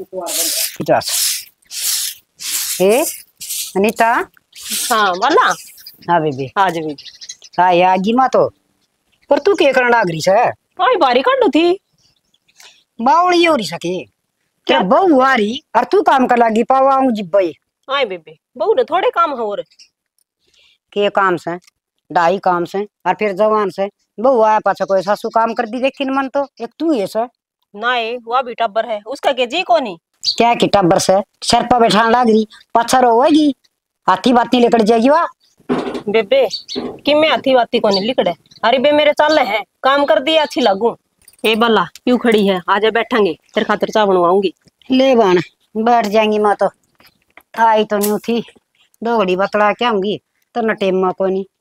50 ए अनीता। हाँ वाला। हाँ बेबी आज भी हाँ यार गिमा तो पर तू के करना आगरी से आई बारी काटू थी। बावड़ी हो रही सके क्या बहु वारी और तू काम कर लागी पावाऊं जिब्बई। आई बेबे बहू ने थोड़े काम है और के काम से ढाई काम से और फिर जवान से बहु आया पाछा कोई सासू काम कर दी देखती मन तो एक तू ही है सर। ना ए वह भी टब्बर है उसका के जी कोनी क्या की टब्बर से सर पर बैठाने लाग रही पत्थर होगी हाथी बात नहीं लेकर जाएगी वाह बेबे कि मैं हाथी वाती कोनी लिकड़े। अरे बे मेरे चाल है काम कर दिया अच्छी लगू। ए बल्ला क्यों खड़ी है आजा बैठेंगे तेरे खातिर चाय बनवाऊंगी। ले बन बैठ जाएंगी माँ तो आई तो नहीं थी दो घड़ी बतला क्या होंगी तो न टेम माँ को नहीं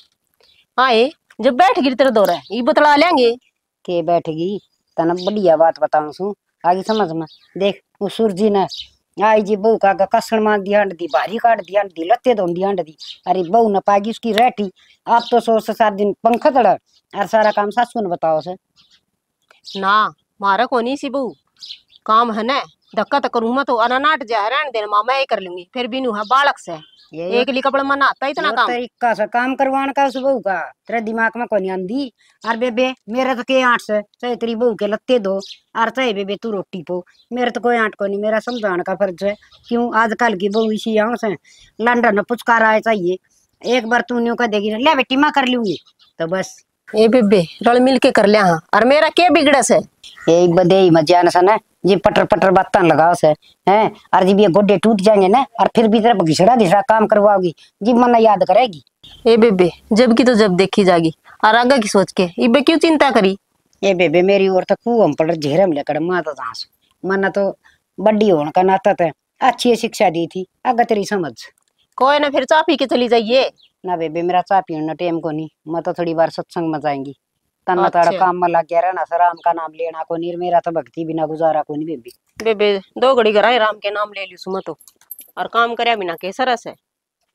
आए जब बैठ गिर तेरे दौरा ये बतला लेंगे के बैठेगी तना बढ़िया बात बताऊं सू आगे समझ में देख वो सूरजी ने आई जी बहू का कसण मार दिया हंड दी भारी काट दिया हंड दी लत्ते धोन दिया हंड दी। अरे बहू न पागी उसकी रेटी आप तो 100 से 7 दिन पंखा तड़ा और सारा काम सासू ने बताओ से ना मारा कोनी सी बहू काम है ना धक्का तो करूँ मैं तो अनानाट जा रहने देना माँ मैं ये कर लूंगी फिर बिनू है बालक से एक ली कपड़ा मना आता इतना काम तरीका से काम करवाने का उस बहू का तेरे दिमाग में कोनी आंधी। और बेबे मेरे तो के आठ से चाहे तेरी बहू के लत्ते दो और चाहे बेबे तू रोटी पो मेरे तो कोई आठ को नहीं मेरा समझाने का फर्ज है। क्यों आजकल की बहू इसी यहाँ से लंडन में पुचकारा है चाहिए एक बार तू न्यू कर देगी ले बेटी मैं कर लूंगी तो बस ए बेबे रल मिल के कर लिया हाँ और मेरा क्या बिगड़ा से यही बदे मजा न सन जी पटर पटर बात लगाओ से हैं और जब ये गोड्डे टूट जाएंगे ना और फिर भी तरफ घिसड़ा घिसड़ा काम करवाओगी जी मन याद करेगी। ए बेबे जब की तो जब देखी जागी और आगे की सोच के इबे क्यों चिंता करी। ये बेबे मेरी ओर तो खूब हम पड़ झेरम लेकर माता दास मन तो बड्डी होने का नाता था अच्छी शिक्षा दी थी आगे तेरी समझ कोई ना फिर चाय पी के चली जाइए ना बेबे मेरा चाय पीने टेम को नहीं मैं तो थोड़ी बार सत्संग में जाएंगी तना तारा अच्छा। काम में लग गया रहना सर राम का नाम लेना को नहीं मेरा तो भक्ति बिना गुजारा को नहीं बेबी। बेबे 2 घड़ी घर राम के नाम ले ली सुमा तो और काम करे बिना के सरस है।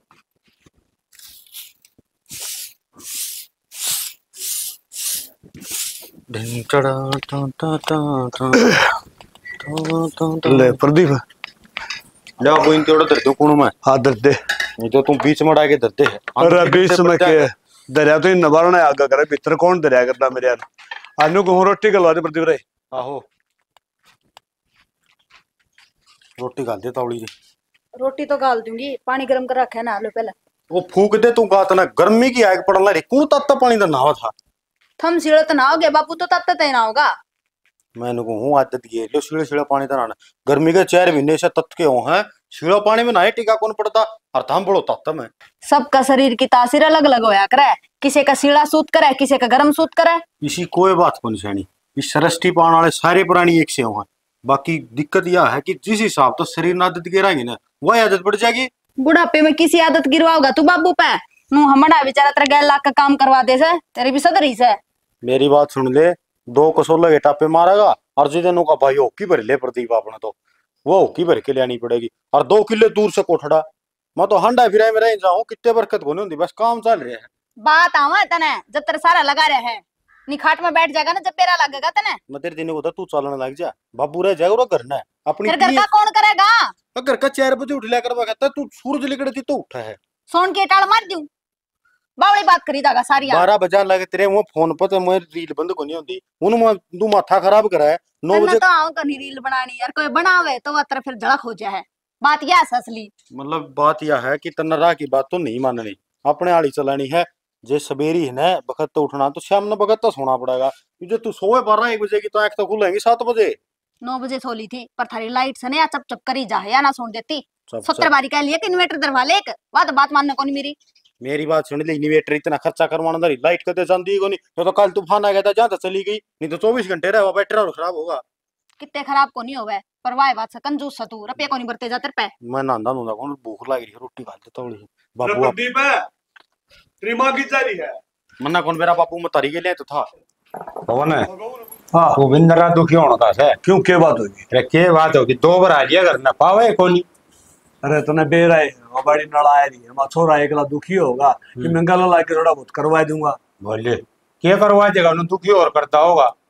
ले प्रदीप जा वो इन तेरा दर्द कौन में हाँ दर्दे नहीं तो तुम बीच में डाके दर्दे है अरे बीच में के दरिया तो इन नबारना आगा करे भीतर कौन दरिया करता मेरे यार आनु को रोटी गलवा दे प्रदीप रे आहो रोटी गाल दे तावड़ी रोटी तो गाल दूंगी पानी गर्म कर रखा है ना लो पहले वो फूक दे तू गात ना गर्मी की आग पड़न ला कौन तत्ता पानी दा नहावा था थम सीड़त ना होगे बापू तो तब तक ना होगा मैंने को हूं आदत ये लो सीड़ा सीड़ा पानी दा नहाना गर्मी के 4 महीने से तत के हो हैं सीड़ा पानी में नहाए टीका कौन पड़ता और थाम बड़ो तत्ता में सबका शरीर की तासीर अलग अलग होया करे किसी का सीड़ा सूत करे किसी का गर्म सूत करे इसी कोई बात को निशानी इस सृष्टि पाने वाले सारे प्राणी एक से हो बाकी दिक्कत यह है कि जिस हिसाब तो शरीर न आदत गिराएंगे ना वही आदत पड़ जाएगी। बुढ़ापे में किसी आदत गिरवाओगा तू बाबू पे नू हमारा बेचारा तेरे 1.5 लाख का काम करवा दे से तेरी भी सदरी से मेरी बात सुन ले 2 कसोला के टापे मारेगा और जिदनों का भाई होकी भर ले प्रदीप अपने तो वो होकी भर के लेनी पड़ेगी और 2 किले दूर से कोठड़ा मैं तो हंडा फिराए में रह जाऊं कितने बरकत को नहीं होती बस काम चल रहे हैं। बात आवा तने जब तेरे सारा लगा रहे हैं निखाट में बैठ जाएगा ना जब पेरा लगेगा तने मैं तेरे दिन को तू चलने लग जा बाबू रह जाएगा घर ना अपनी घर का कौन करेगा घर का 4 बजे उठ लिया करवा कहता तू सूरज निकलती तो उठा है सोन के टाल मार दूं बावड़ी बात करी दागा सारी 12 बजा लगे तेरे वो फोन पर तो मेरी रील बंद को नहीं होती उन तू माथा खराब करा है 9 बजे तो आऊं कहीं रील बनानी यार कोई बनावे तो वो तरफ फिर झड़क हो जाए बात यह है असली मतलब बात यह है कि तन्नरा की बात तो नहीं माननी अपने आड़ी चलानी है जे सवेरी है ना वक्त तो उठना तो शाम ने वक्त तो सोना पड़ेगा जो तू सोए 1 बजे की तो आंख तो खुलेंगी 7 बजे 9 बजे सोली थी पर थारी लाइट से नहीं चप चप करी जा या ना सुन देती सब 70 बारी कह लिए कि इन्वर्टर दरवा ले एक बात मानने को नहीं मेरी बात सुन ले इन्वर्टर इतना खर्चा करवाना दरी लाइट कदे जाती को नहीं तो कल तूफान आ गया था जहां तक चली गई नहीं तो 24 घंटे रहा बैटरी और खराब होगा कितने खराब को नहीं होवे पर वाह बात से कंजूस सा तू रुपये को नहीं बरते जाते पे मैं नांदा नूंदा कौन भूख लग रही है रोटी खा लेता हूं बाबू प्रदीप है तेरी मां की जा रही है मन्ना कौन मेरा बापू मैं तारी के लिए तो था कौन है हाँ गोविंद रा दुखी होना था से क्यों के बात होगी अरे के बात होगी 2 बार आ लिया घर ना पावे कोनी अरे तूने बेर आए बड़ी नड़ाया नहीं है छोरा एकला दुखी होगा कि महंगा ला के थोड़ा बहुत करवा दूंगा बोले क्या करवा देगा उन्हें दुखी और करता होगा क्यों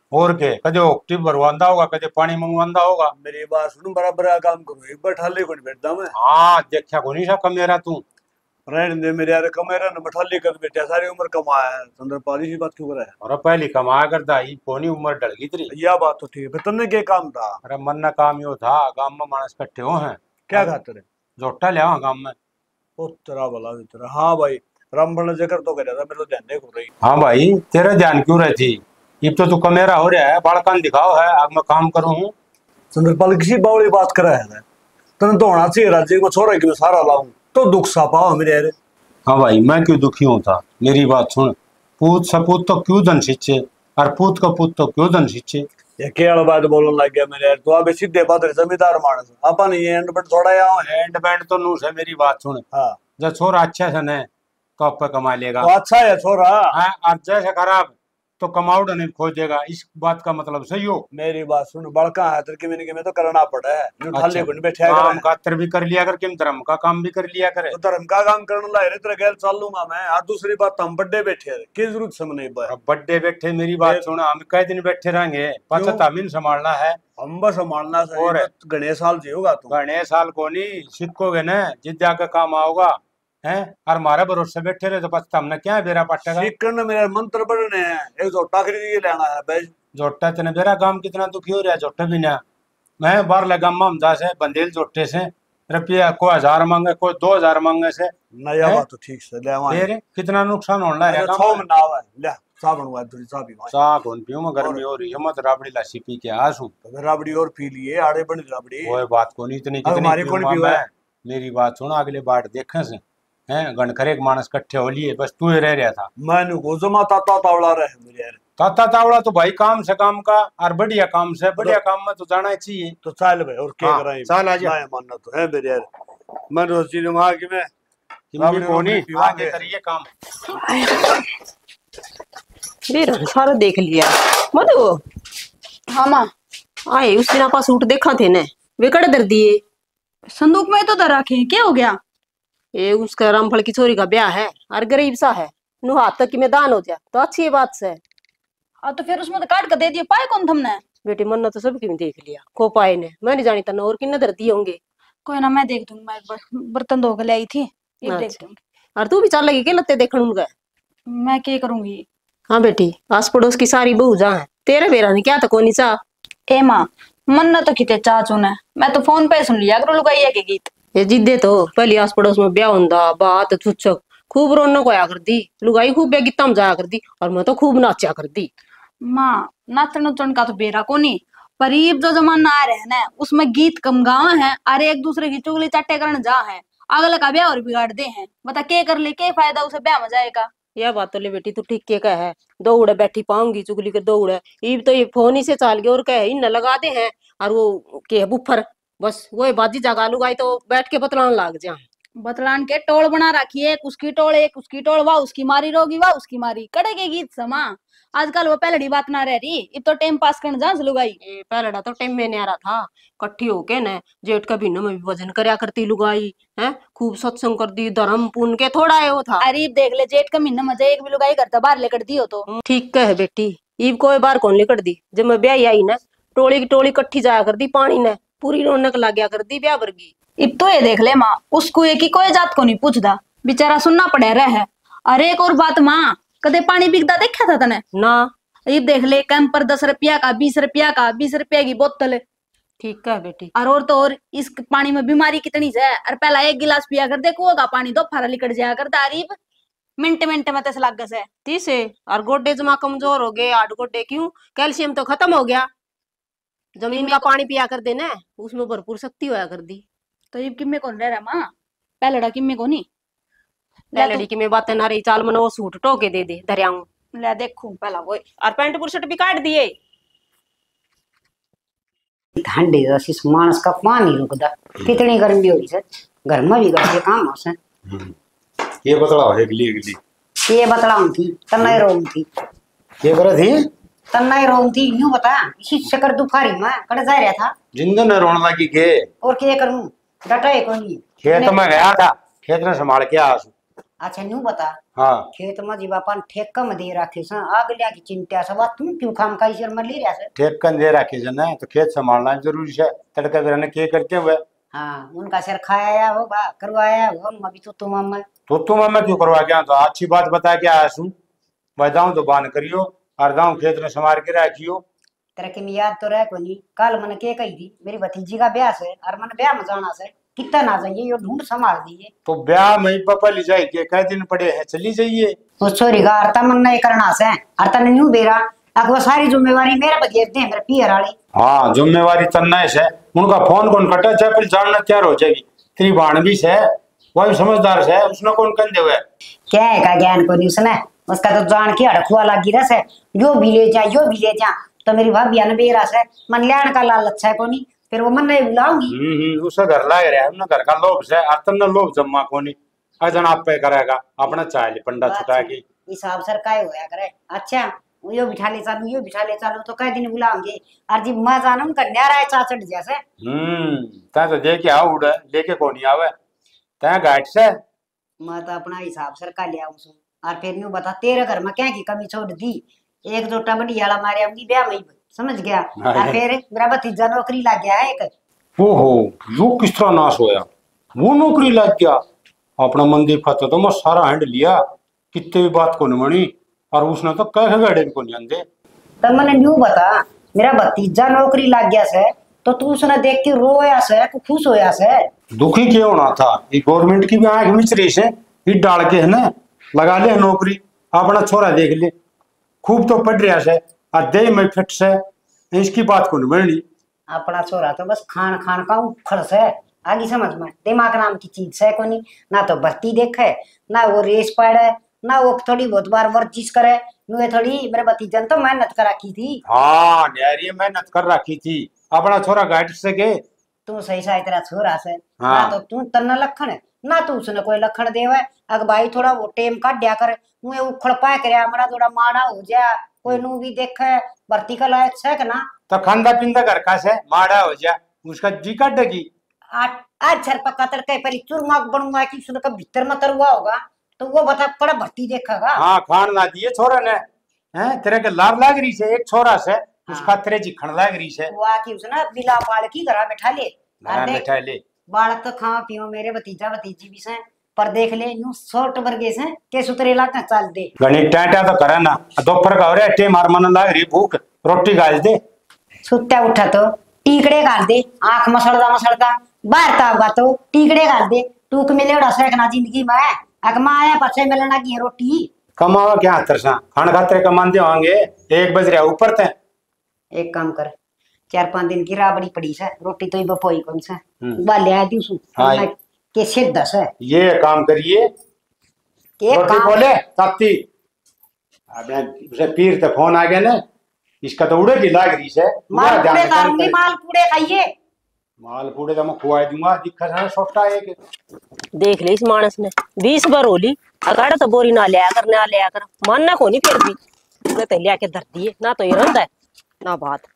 और के कदे ओक्टी भरवांदा होगा, कदे पानी मंगवांदा होगा। मेरी बात सुन, बराबर का काम करो, एक बार ठाले को नहीं बैठता मैं। हाँ देखा को नहीं सका मेरा तू। रहने दे मेरे यार, कमेरा न बठाले कर बैठा, सारी उम्र कमाया है, चंद्रपाली की बात क्यों कर रहा है? और पहली कमाया करता ही कोनी उम्र डल गई तेरी। यह बात तो ठीक है, फिर तुमने क्या काम था? अरे मन ना काम यो था, गांव में मानस इकट्ठे हो हैं, क्या खाते रहे? जोटा ले आओ गांव में। ओ तेरा भला तेरा। हाँ भाई, रामबण जिक्र तो कर रहा था, मेरे तो ध्यान नहीं हो रही। हाँ भाई तेरा ध्यान क्यों रहती? अब तो तू कमेरा हो रहा है, बालकान दिखाओ है, अब मैं काम करूँ हूँ। चंद्रपाल किसी बावली बात कर रहा है, तुमने तो होना चाहिए राज्य को छोड़ा कि मैं सारा लाऊं तो दुख सा पाओ मेरे यार। हाँ भाई मैं क्यों दुखी हूँ था, मेरी बात सुन। पूत सपूत तो क्यों धन सींचे, और पूत का पूत तो क्यों धन सींचे। ये क्या बात बोलने लग गया मेरे यार, तो अब सीधे बात है, जमींदार मानस अपन ये एंड बट थोड़ा यहाँ है। हैंड बैंड तो नूस है, मेरी बात सुन। हाँ जब छोरा अच्छा सन है तो आप पे कमा लेगा, तो अच्छा है छोरा। हाँ, और जैसे खराब तो कमाउड नहीं खोजेगा, इस बात का मतलब सही हो। मेरी बात सुन, बड़का है तेरे की में तो करना पड़ा है, ठाले को नहीं बैठा काम कर। खातर भी कर लिया कर, किम धर्म का काम भी कर लिया करे। तो धर्म का काम करने ला रहे तेरे गैल चाल लूंगा मैं। और दूसरी बात, हम बड्डे बैठे हैं, की जरूरत समझ बा। अब बड्डे बैठे, मेरी बात सुन, हम कई दिन बैठे रहेंगे, पता तमीन संभालना है। हम बस संभालना सही और गणेश साल जी होगा तू। गणेश साल को नहीं सीखोगे न, जिद जाकर काम आओगा है। और हमारे भरोसे बैठे रहे तो पता हमने क्या बेरा पटेगा। सीखने मेरा मंत्र बढ़ने हैं, एक जोटा खरीद के लेना है भाई। जोटा तेने बेरा काम कितना दुखी हो रहा है, जोटा भी ना। मैं बाहर लगा ममदा से बंदेल जोटे से रुपया कोई 1000 मांगे, कोई 2000 मांगे से। नया हैं? बात तो ठीक से ले आवा। फिर कितना नुकसान होना है। छो में ना आवा ले साबुन हुआ थोड़ी सा भी चा कौन पीऊं मैं, गर्मी हो रही है, मत राबड़ी लस्सी पी के आसू। तो राबड़ी और पी लिए, आड़े बड़ी राबड़ी। कोई बात को नहीं, इतनी कितनी हमारी कौन पीऊंगा पीवा है? मैं। मेरी बात सुन, अगले बार देखे से हैं गणखरे मानस इकट्ठे हो लिए, बस तू ही रह रहा था। मैंने गोजमा ताता तावड़ा रहे मेरे यार। ताता तावड़ा तो भाई काम से काम का, और बढ़िया काम से बढ़िया काम में तो जाना ही चाहिए। तो चल भाई, और क्या हाँ, कराएं? चल आ जा। मैं मानना तो है मेरे यार। मैं तो चीज वहां की मैं हिंदी को नहीं पीवांगे। आगे करिए काम। मेरा सारा देख लिया मधु। हाँ माँ, आए उस दिन आपा सूट देखा थे ने, वे कड़े दर दिए। संदूक में तो रखे हैं, क्या हो गया? ये उसका रामफल की छोरी का ब्याह है, और गरीब सा है, नु हाथ तक की में दान हो जाए तो अच्छी बात से। हाँ तो फिर उसमें तो काट कर दे दिए, पाए कौन तुमने? बेटी मन तो सबकी में देख लिया, खो पाए ने, मैं नहीं जानी तन और किन्ने दर दिए होंगे। कोई ना, मैं देख दूंगी। मैं एक बार बर्तन धो के ले आई थी, ये देख अच्छा। दूंगी। और तू भी चल लगी के लत्ते देखण उनका। मैं क्या करूंगी? हाँ बेटी, आस पड़ोस की सारी बहू जा है, तेरे बेरा ने क्या तो कोनी चा। ए माँ, मन ना तो किते चाचू ने, मैं तो फोन पे सुन लिया करो लुगाइया के गीत। ये जिद्दे तो पहली आस पड़ोस में ब्याह हुंदा, बात छुच्छक खूब रौनक होया कर दी, लुगाई खूब बेगिता में जाया कर दी, और मैं तो खूब नाचा कर दी। माँ, नाचन नुचन का तो बेरा कोनी, पर ये जो जमाना आ रहा है ना, उसमें गीत कम गावे हैं, अरे एक दूसरे की चुगली चाटे करने जा है, अगले का ब्याह और बिगाड़ दे हैं। बता के कर ले, के फायदा उसे ब्याह में जाएगा? यह बात तो ले बेटी तू ठीक के कह है, दौड़े बैठी पाऊंगी चुगली के दौड़े, ये तो ये फोन ही से चाल गए और कहे इन लगा दे हैं, और वो के बुफर बस वो बाजी जगा लुगाई तो बैठ के बतलान लाग जा। बतलान के टोल बना रखी है, एक उसकी टोल, वाह उसकी मारी रोगी, वाह उसकी मारी कड़े के गीत समा। आजकल वो पहलड़ी बात ना रह रही, अब तो टाइम पास करने जा लुगाई। ये पहलड़ा तो टाइम में नहीं आ रहा था, कट्ठी होके न जेठ का बिनो में भी भजन करया करती लुगाई है, खूब सत्संग कर दी, धर्म पुण्य के थोड़ा है वो था। अरे देख ले, जेठ का महीना मजा एक भी लुगाई करता बाहर लेकर दी हो तो। ठीक कहे बेटी, ईब कोई बार कौन लेकर दी, जब मैं ब्याह आई न टोली की टोली कट्ठी जाया कर दी, पानी न पूरी रौनक लग गया कर दी ब्याह वर्गी। अब तो ये देख ले माँ, उसको एक ही कोई जात को नहीं पूछदा, बेचारा सुनना पड़े रहे। अरे एक और बात माँ, कदे पानी बिकदा देखा था तने ना? ये देख ले, कैंप पर 10 रुपया का, 20 रुपया का, 20 रुपया की बोतल। ठीक है बेटी। और तो और इस पानी में बीमारी कितनी है, और पहला एक गिलास पिया कर देखो होगा पानी, दो फारा लिकट जाया कर तारीफ मिनट मिनट में तस लाग से। तीसे और गोड्डे जमा कमजोर हो गए, 8 गोड्डे क्यों, कैल्शियम तो खत्म हो गया। जमीन का पानी पिया कर देना, उसमें भरपूर शक्ति होया कर दी। तो ये किम्मे कौन रह रहा माँ, पहलड़ा किम्मे को नहीं लड़की की में बातें ना रही, चाल मन वो सूट टोके दे दे धरियाऊं ले देखू पहला वो। और पैंट बुरशट भी काट दिए। ठंडी जैसी मानस का पानी रुकदा, कितनी गर्मी हो रही है, घर में भी घर के काम हो से। ये बतलाओ अगली अगली ये बतलाऊं थी तन्नाई रोम थी, ये करे थी तन्नाई रोम थी, यूं बता इसी शकर दुखारी में कड़ जा रहा था। जिंदन ने रोने लगी के, और क्या करूं, डटा है कोई नहीं। खेत में गया था, खेत में संभाल के आसू। अच्छा न्यू बता, हाँ खेत में जी बापा ठेका में दे रखे सा अगलिया की चिंता से बात तुम क्यों खाम खाई शर्मा ले रहा से? ठेक कन दे रखे जन तो खेत संभालना जरूरी है। तड़का बिरने के करते हुए हाँ उनका सिर खाया होगा करवाया होगा अभी तो तुम अम्मा तो तुम मैं क्यों करवा गया? तो अच्छी बात बता के आया सू, बताऊं तो बान करियो और दाऊं खेत में संभाल के रखियो। तेरे के में याद तो रहे कोनी कल मन के कही थी मेरी भतीजी का ब्याह से और मन ब्याह में जाना से कितना ना जाइए यो ढूंढ संभाल दीजिए। तो ब्याह में पापा ले जाए के कई दिन पड़े हैं चली जाइए। उस छोरी का अर्ता मन नहीं करना से अर्ता ने न्यू बेरा अगवा सारी जिम्मेवारी मेरे पर दे दे मेरे पियर वाली। हाँ जिम्मेवारी तन्ना है उनका फोन कौन कटा चाहे फिर जानना तैयार हो जाएगी। तेरी भाणबी से वही समझदार से उसने कौन कन दे हुए क्या है का ज्ञान को नहीं उसने उसका तो जान के अड़खुआ लगी रस है यो भी ले जा यो भी ले जा तो मेरी भाभी ने बेरा से मन लेने का लालच है कोनी फिर वो मन नहीं बुलाऊंगी। उसे घर लाए रहा है घर का लोभ से अतन लोभ जम्मा कोनी अजन आप पे करेगा अपना चाय पंडा छुटा की हिसाब सर काय होया करे। अच्छा यो बिठा ले चालू यो बिठा ले चालू तो कई दिन बुलाऊंगे और जी मैं जानूं कन्या राय चाचड़ जैसे ता तो देखे आओ उड़ लेके कोनी आवे ता गाइड से मैं तो अपना हिसाब सर का ले आऊं सु और फिर न्यू बता तेरे घर में क्या की कमी छोड़ दी एक जोटा बड़ी याला मारे आऊंगी ब्याह में समझ गया और फिर मेरा भतीजा नौकरी लग गया है एक। ओहो यो किस तरह नाश होया वो नौकरी लग गया अपना मंदिर फतेह तो मैं सारा हैंड लिया कितने भी बात को नहीं बनी और उसने तो कह गड़े को नहीं आंदे। तब मैंने न्यू बता मेरा भतीजा नौकरी लग गया से तो तू उसने देख के रोया से खुश होया से? दुखी क्यों होना था ये गवर्नमेंट की भी आंख मिच रही से ये डाल के है ना लगा ले नौकरी अपना छोरा देख ले खूब तो पढ़ रहा है और दे में फिट से इसकी बात को नहीं बननी। अपना छोरा तो बस खान खान का उखड़ से आगे समझ में दिमाग नाम की चीज है कोनी ना तो भर्ती देखे ना वो रेस पड़े ना वो थोड़ी बहुत बार वर्जिश करे नुए थोड़ी मेरे भतीजा तो मेहनत कर रखी थी। हाँ यार ये मेहनत कर रखी थी अपना छोरा गाइड से के तू सही सा तेरा छोरा से हाँ। ना तो तू तन्ना लखन है ना तू उसने कोई लखन देवे अग भाई थोड़ा वो टेम काट दिया कर मुए उखड़ पाए करे हमारा थोड़ा माड़ा हो जा कोई नू भी देखे भर्ती का लायक है कि ना तो खांदा पिंदा घर का से माड़ा हो जा उसका जी काटेगी। आज सर पक्का तड़के पहले चूरमा बनूंगा कि उसने का भीतर में तरुआ होगा तो वो बता पड़ा भर्ती देखेगा। हाँ खान ना दिए छोरा ने हैं तेरे के लाभ लाग रही से एक छोरा से उसका तेरे जी खण लाग रही से वो आके उसने बिला पाल की घर बैठा ले बैठा ले बालक तो खा पियो मेरे भतीजा भतीजी भी से पर देख ले यूं शॉर्ट वर्गे से के सुतरे लाका चल दे गणी टाटा तो करे ना दोपहर का हो रहा टे मार मन लाग रही भूख रोटी गाज दे सुत्ता उठा तो टीकड़े गाल दे आंख मसड़दा बाहर तावगा तो टीकड़े गाल दे टूक मिले उड़ा सेकना जिंदगी में अगमा आया पछे मिलना की रोटी कमावा क्या तरसा खान खाते कमाते होंगे 1 बज रहा ऊपर ते एक काम कर 4-5 दिन की राबड़ी पड़ी से रोटी तो ही बपोई कौन सा बाले आ दी सु के से 10 है ये काम करिए रोटी बोले तत्ती अब उसे पीर ते फोन आ गया ना इसका तो उड़े की लाग रही से मालपूड़े खाऊंगी मालपूड़े खाइए मालपूड़े तो मैं खुआ दूंगा दिखा था छोटा एक देख ले इस मानस ने 20 बार होली अगाड़ा तो बोरी ना लिया कर मानना को नहीं फिर भी पूरे तो लिया के धर दिए ना तो ये रंदा है ना बात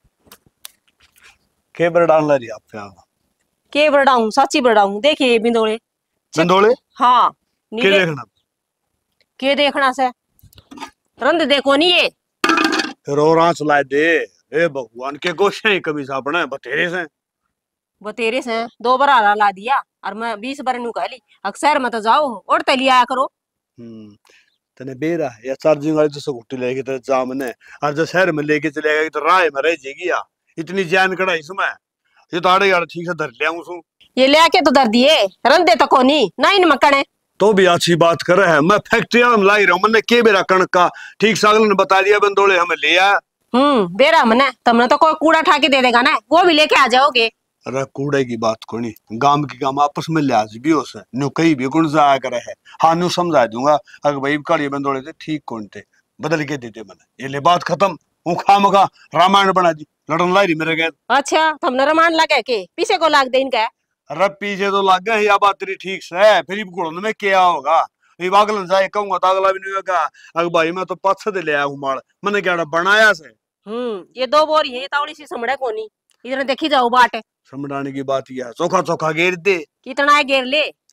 के बरडान ला रही आप पे के बरडाऊं साची बरडाऊं देखिए बिंदोले बंदोले हाँ के देखना के देखना से रंद देखो नहीं ये फिर और आंच लाए दे ए भगवान के गोशे ही कभी सापने बतेरे से 2 बार आला ला दिया और मैं 20 बार नु कहली अक्सर मत जाओ और तली आया करो तने बेरा या चार्जिंग वाली तो स्कूटी लेके तो जामने और जो शहर में लेके चलेगा तो राह में रह जाएगी या इतनी जान कड़ा इसमें ये तो आड़े यार ठीक से धर लिया हूं ये लेके तो धर दिए रंदे तो कोनी ना इन मकने तो भी अच्छी बात कर रहे हैं मैं फैक्ट्री में लाई रहा हूं मैंने के बेरा कणक का ठीक सागल ने बता दिया बंदोले हमें ले आ बेरा मने तुमने तो कोई कूड़ा ठा के दे देगा ना वो भी लेके आ जाओगे। अरे कूड़े की बात को नहीं गांव की काम आपस में लिहाज भी हो से न्यू कहीं भी गुण जाया करे है हाँ न्यू समझा दूंगा अगर भाई काली बंदोले थे ठीक कौन थे बदल के देते मैंने ये ले बात खत्म हूँ खामखा रामायण बना दी लड़न लाई मेरे गए। अच्छा तुमने रामायण लगा के पीछे को लाग दे इनका अरे पीछे तो लग गए या बात तेरी ठीक से फिर गुड़न में क्या होगा ये अगला जाए कहूंगा तो अगला भी नहीं होगा अगर भाई मैं तो पथ से ले आया हूँ माल मैंने क्या बनाया से ये 2 बोरी है तावड़ी सी समड़े कोनी इधर देखी जाओ बाट समझाने की बात यह है चोखा चोखा घेर दे कितना है घेर ले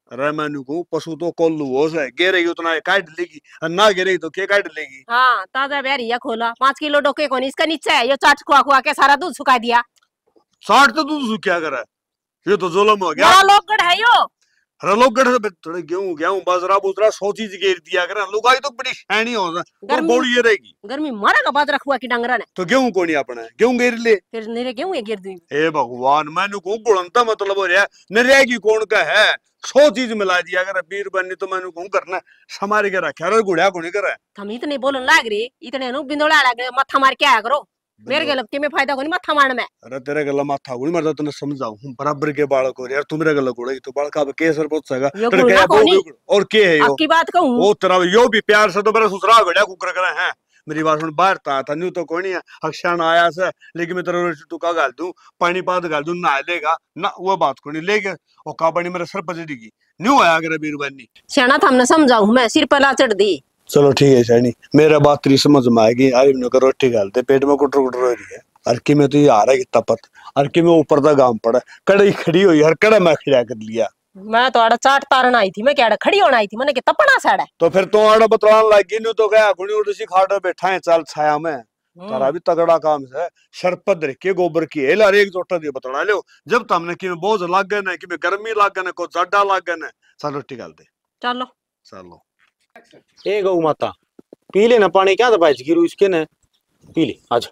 अरे मैंने कहूँ पशु तो कोल्लू हो से गिरेगी उतना काट लेगी और ना गिरेगी तो क्या काट लेगी। हाँ ताजा बैरिया खोला 5 किलो डोके को नहीं इसका नीचे है ये चाट खुआ खुआ के सारा दूध सुखा दिया। 60 तो तू क्या करे, ये तो जुल्म हो गया। बड़ा लोकगढ़ है यो। अरे लोग गढ़ थोड़े गेहूं गेहूं बाजरा बुजरा 100 चीज घेर दिया करे, लुगाई तो बड़ी शैनी हो और गर्मी- बोली ये रहेगी। गर्मी मारेगा बाजरा खुआ की डांगरा ने तो गेहूं को नहीं अपने गेहूं घेर ले। फिर मेरे गेहूं ये गिर दी। हे भगवान मैंने को गुणवत्ता मतलब हो रहा नरेगी कौन का है 100 चीज मिला दिया अगर बीर बननी तो मैंने कहूं करना समारे के रखा अरे गुड़िया को नहीं करे। हम इतने बोलन लाग रही इतने नु बिंदोड़ा लाग रहे मत्था मार के आया करो मेरे गलत के में फायदा कोनी मत्था मारने में। अरे तेरे गला माथा गुड़ी मरदा तने समझाऊं हम बराबर के बालक हो यार तुम मेरे गला गुड़े तो बालक अब केसर पहुंच सका यो तेरे गुड़ा क्या कोनी। और के है यो आपकी बात कहूं वो तेरा यो भी प्यार से तो मेरा ससुराल गड़िया कुकर करे हैं। मेरी बात सुन बाहर था न्यू तो कोई नहीं है अक्षण आया से लेकिन मैं तेरा टुका गाल दूं पानी पाद गाल दूं नहा लेगा ना वो बात को नहीं लेके वो का पानी मेरे सर पर चढ़ेगी न्यू आया अगर बीरबानी सियाना था हमने समझाऊं मैं सिर पर ला चढ़ दी। चलो ठीक है शानी मेरा बात तेरी समझ में आएगी आज इन्हों का रोटी गालते पेट में कुटर कुटर हो रही है अरकी में तो ये आ रहा है कितना पत अरकी में ऊपर का गांव पड़ा कड़ाई खड़ी हुई हर कड़ा मैं खड़ा कर लिया। मैं तो आड़ा चाट तारन आई थी मैं क्या खड़ी होना आई थी मैंने के तपना साड़ा तो फिर तो आड़ा बतलान लगी न्यू तो गया गुणी उड़ सी खाड़ बैठा है चल छाया में तारा भी तगड़ा काम है शरपत रखे गोबर की हेल अरे एक जोटा दिए बतला लो जब तमने कि बोझ लाग गए ना कि गर्मी लाग गए ना को जड्डा लाग गए ना चल रोटी गाल दे चलो चलो। ए गौ माता पी ले ना पानी क्या दबाई गिरू इसके ने पी ले आज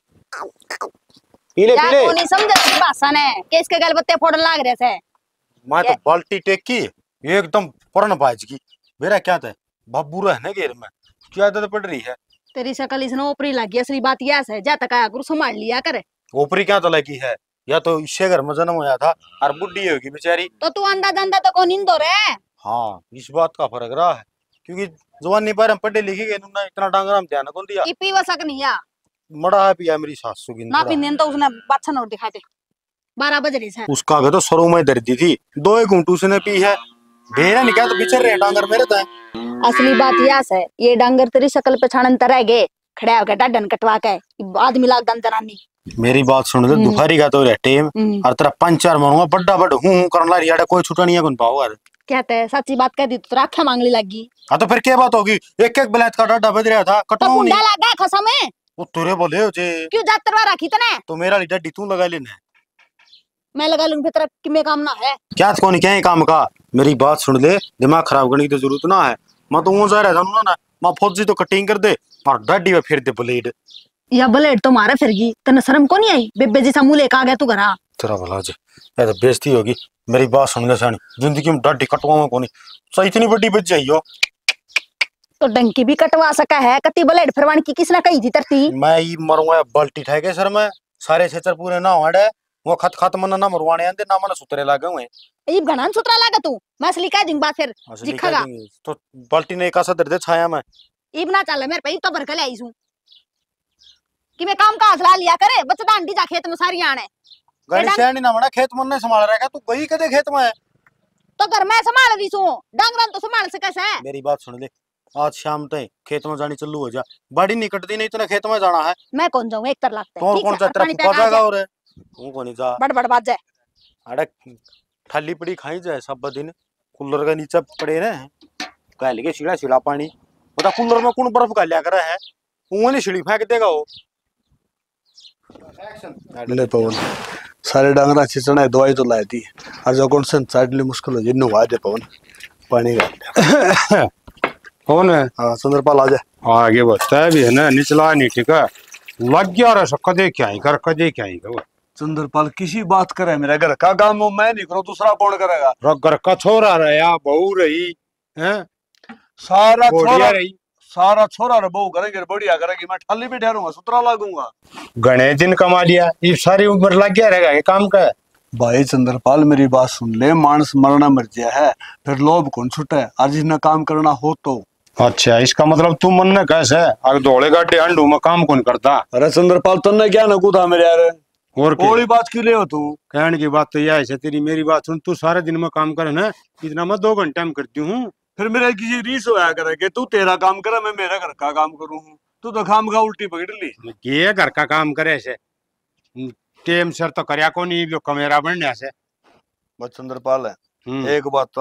पी ले यार पी ले। को नहीं समझे तेरी भाषा ने के इसके गल पत्ते फोड़न लाग रहे थे। मैं तो बाल्टी टेक की एकदम पुरन बाज की मेरा क्या था बब्बू रहने घेर में क्या आदत पड़ रही है। तेरी शकल इसने ऊपरी लगी असली बात यह है जा तक आया गुरु संभाल लिया करे ऊपरी क्या तो लगी है या तो इससे घर में जन्म होया था और बुढ़ी होगी बेचारी। तो तू अंदा अंदा तो कौन इंदो रे। हाँ इस बात का फर्क रहा है क्योंकि जवानी पर हम पढ़े लिखे गए ना इतना डांगर हम ध्यान कौन दिया। ई पीवा सक नहीं या मड़ा है पिया मेरी सासू की ना पिंदे तो उसने बाछा नोट दिखाए थे 12 बज रही है। उसका भी तो सरू में दर्द थी 2 घूंटू से ने पी है भेड़ा नहीं क्या तो बिचर रहे डांगर मेरे तो असली बात यह है ये डांगर तेरी शकल पहचानन तरह गे खड़ा होकर डाडन कटवा के आदमी लाग दन जनानी। मेरी बात सुन ले दोपहरी का तो टेम और तेरा 5-4 मारूंगा बड्डा बड़ हूं करन ला रियाड़ा कोई छुटा नहीं है कौन पाओ यार कहते है सच्ची बात कह दी तो राखा मांगली लगी। हां तो फिर क्या बात होगी एक एक बलैत का डाडा बज रहा था तो कटवाऊं कुंडा नहीं लगा खसा में वो तेरे बोले हो जे क्यों जातरवा रखी तने तो मेरा डड्डी तू लगा लेना मैं लगा लूं फिर तेरा किमे काम ना है क्या तो नहीं क्या है काम का। मेरी बात सुन ले दिमाग खराब करने की तो जरूरत ना है मैं तो वो जा रहा था ना मैं फौजी तो कटिंग कर दे और डड्डी में फिर दे ब्लेड या ब्लेड तो मारा फिरगी तने शर्म को नहीं आई बेबे जी समूह लेके आ गया तू घरा। तेरा भला जे ये तो बेइज्जती होगी। मेरी बात सुन ले सानी जिंदगी में डड्डी कटवाऊंगा कोनी सही इतनी बड़ी बच जाइयो तो डंकी भी कटवा सका है कति ब्लेड फिरवान की किसने कही थी तरती मैं ही मरूंगा बल्टी ठाए के सर में सारे छेचर पूरे ना हड़े वो खत खत मन ना मरवाने आंदे ना मन सुतरे लागे हुए ये घणान सुतरा लागा तू मैं असली कह दूंगा फिर असली दिखागा। कह देंगे। तो बल्टी ने एक असर दे छाया में इब ना चल मेरे पे तो भर के ले आई हूं कि मैं काम का हौसला लिया करे बच्चा आंटी जा खेत में सारी आने गणी शैनी ना मना खेत मन ने संभाल रहेगा तू गई कदे खेत में तो घर में संभाल रही हूं डांगरन तो संभाल सके से। मेरी बात सुन ले आज शाम तक खेत में जानी चालू हो जा बाड़ी नहीं कटती नहीं तो खेत में जाना है मैं कौन जाऊं एक तर लगता कौन कौन सा तेरा फुफा जाएगा और तू कौन जा बड़ बड़ बात जाए अरे थाली पड़ी खाई जाए सब दिन कूलर का नीचे पड़े रहे कह लेके सीढ़ा सीढ़ा पानी बता कूलर में कौन बर्फ का लिया कर है वो नहीं सीढ़ी फेंक देगा वो ले पवन सारे डांगरा छिचना दवाई तो लाई दी और जो कौन से चाटली मुश्किल हो जिन्नो आ दे पवन पानी का कौन है हां सुंदरपाल आ जा आगे बचता है भी है ना निचला नहीं ठीक है लग गया रहा कदे क्या ही कर कदे क्या ही कर सुंदरपाल किसी बात करे मेरे घर का काम हो मैं नहीं करूं दूसरा कौन करेगा घर का छोरा रहा बहू रही है सारा बढ़िया छोरा रही सारा छोरा रे बहू करेंगे बढ़िया करेगी मैं ठाली पे ठहरूंगा सुतरा लागूंगा गणे दिन कमा लिया ये सारी उम्र लग गया रहेगा ये काम का भाई चंद्रपाल मेरी बात सुन ले मानस मरना मर गया है फिर लोभ कौन छुटे आज इतना काम करना हो तो अच्छा इसका मतलब तू मन ने कैसे अगर दौड़े गाटे अंडू में काम कौन करता। अरे चंद्रपाल तन्ने क्या नकू था मेरे यार और कोई बात क्यों ले हो तू कहने की बात तो यह है तेरी मेरी बात सुन तू सारे दिन में काम करे ना इतना मैं 2 घंटे में करती हूँ फिर मेरा किसी रीस होया करे कि तू तेरा काम करे मैं मेरा घर का काम करूँ तू तो खाम खा उल्टी पकड़ ली ये घर का काम करे ऐसे टेम सर तो करया को नहीं जो कमेरा बनने से बस चंद्रपाल है एक बात कहूँ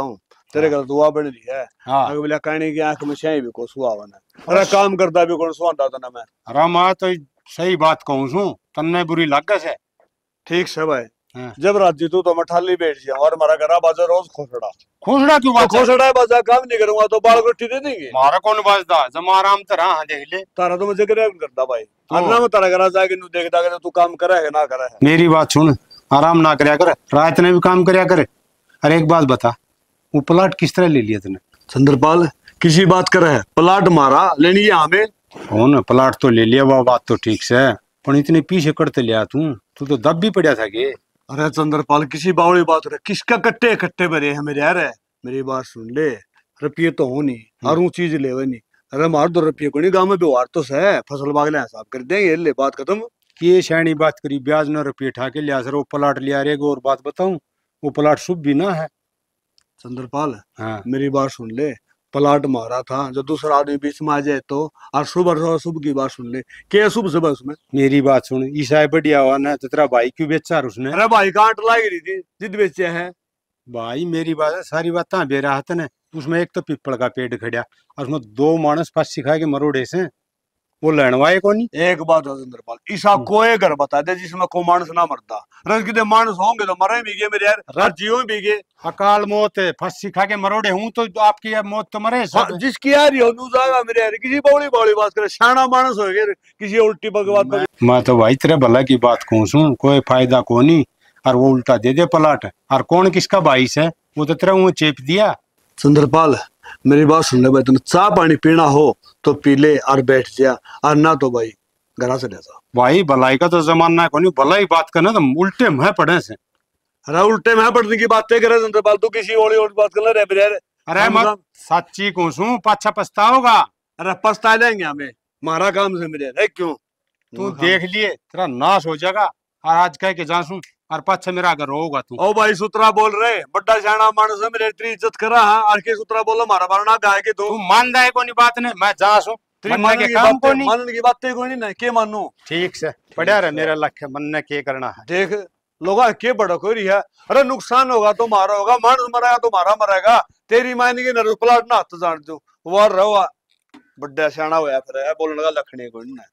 तेरे घर दुआ बन रही है। हाँ अगर बोला कहने की आंख में शाही भी को सुहावन है। अरे काम करता भी कौन सुहांदा था ना मैं। अरे मैं तो सही बात कहूँ छू, तन्ने बुरी लगे से। ठीक से भाई। हाँ। जब रात जीतू तो मैं ठाली बैठ जाऊं और हमारा घर बाजा रोज खोसड़ा। खोसड़ा क्यों बात है? खोसड़ा है बाजा काम नहीं करूंगा तो बाल रोटी दे देंगे। मारा कौन बाजदा जब आराम तरह हाँ देख ले। तारा तो मुझे करे करता भाई। तो- अन्ना में तारा घर जाके नु देखता कि तू काम करे है ना करे है। मेरी बात सुन, आराम ना करया कर, रात ने भी काम करया करे। अरे एक बात बता, वो प्लाट किस तरह ले लिया तूने? चंद्रपाल किसी बात करे है प्लाट मारा लेनी है हमें। हो न प्लाट तो ले लिया, वो बात तो ठीक से, पर इतने पीछे करते लिया तू तो दब भी पड़ा था के। अरे चंद्रपाल किसी बावड़ी बात रहे किसका कट्टे कट्टे भरे हैं मेरे यार। मेरी बात सुन ले, रुपये तो हो नहीं और वो चीज ले नहीं। अरे मार दो रुपये को नहीं गाँव में व्यवहार तो है, फसल बागले हिसाब कर देंगे ले बात खत्म। ये शानी बात करी, ब्याज न रुपये ठा के लिया सर, वो प्लाट लिया रे। और बात बताऊं, वो प्लाट शुभ भी ना है। चंद्रपाल हाँ मेरी बात सुन ले, प्लाट मारा था जो दूसरा आदमी बीच में आ जाए तो। और शुभ की बात सुन ले, क्या शुभ सुबह उसमें। मेरी बात सुन, ईसा बढ़िया हुआ ना तो तेरा भाई क्यों बेचा उसने? अरे भाई कांट लाग रही थी जिद बेचे है। भाई मेरी बात है, सारी बात बेरा हाथ ने। उसमें एक तो पिपल का पेड़ खड़ा और उसमें 2 मानस पास सिखा के मरोड़े से, वो लड़वाए को नहीं। एक बात है चंद्रपाल, ईसा कोई घर बता दे जिसमें को मानस ना मरता। रस कितने मानस होंगे तो मरे भी गए मेरे यार, जियो भी गए। अकाल मौत है, फंसी खा के मरोड़े हूँ तो आपकी अब मौत तो मरे सब। हाँ, जिसकी यार हो नू जागा मेरे यार, किसी बौली बौली बात करे शाना मानस हो गए किसी उल्टी बगवात। मैं तो भाई तेरे भला की बात कहूँ सू, कोई फायदा को नहीं। और वो उल्टा दे दे प्लाट, और कौन किसका बाईस है वो तो तेरा वो चेप दिया। चंद्रपाल मेरी बात सुन ले भाई, तुम चाह पानी पीना हो तो पी ले और बैठ जा, और ना तो भाई घर से ले जा। भाई भलाई का तो जमाना है, कोनी भलाई बात करना तो उल्टे में पड़े से। अरे उल्टे में पढ़ने की बातें करे चंद्रपाल, तू किसी और बात कर ले रे। अरे मैं सच्ची कहूँ सू, पाछा पछताओगा। अरे पछता जाएंगे हमें, हमारा काम से मेरे है क्यों। तू देख लिए तेरा नाश हो जाएगा, और आज कह के जासू और पाछा मेरा अगर होगा तू। ओ भाई सुतरा बोल रहे, बड्डा शाना मानस है मेरे, तेरी इज्जत करा है और के सुतरा बोलो मारा मारना गाय के दो। तू मान जाए कोनी बात ने, मैं जासू तेरी मन के काम को नहीं। मानने की बातें कोई नहीं, के मानू। ठीक से पढ़िया रहे, मेरा लक्ष्य मन ने के करना है। देख लोग के बड़ा कोई रही है। अरे नुकसान होगा तो मारा होगा, मानस मरेगा तो मारा मरेगा। तेरी मायने की नर प्लाट ना हाथ जान दो वार रहो, बड्डा शाना होया फिर है बोलने का लखने कोई नहीं।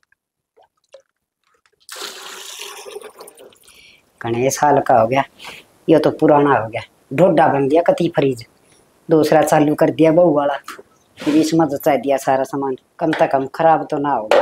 घने साल का हो गया, ये तो पुराना हो गया। ढोडा बन गया कति फ्रिज, दूसरा चालू कर दिया बहू वाला, फिर इसमें जचा दिया सारा सामान। कम से कम खराब तो ना होगा।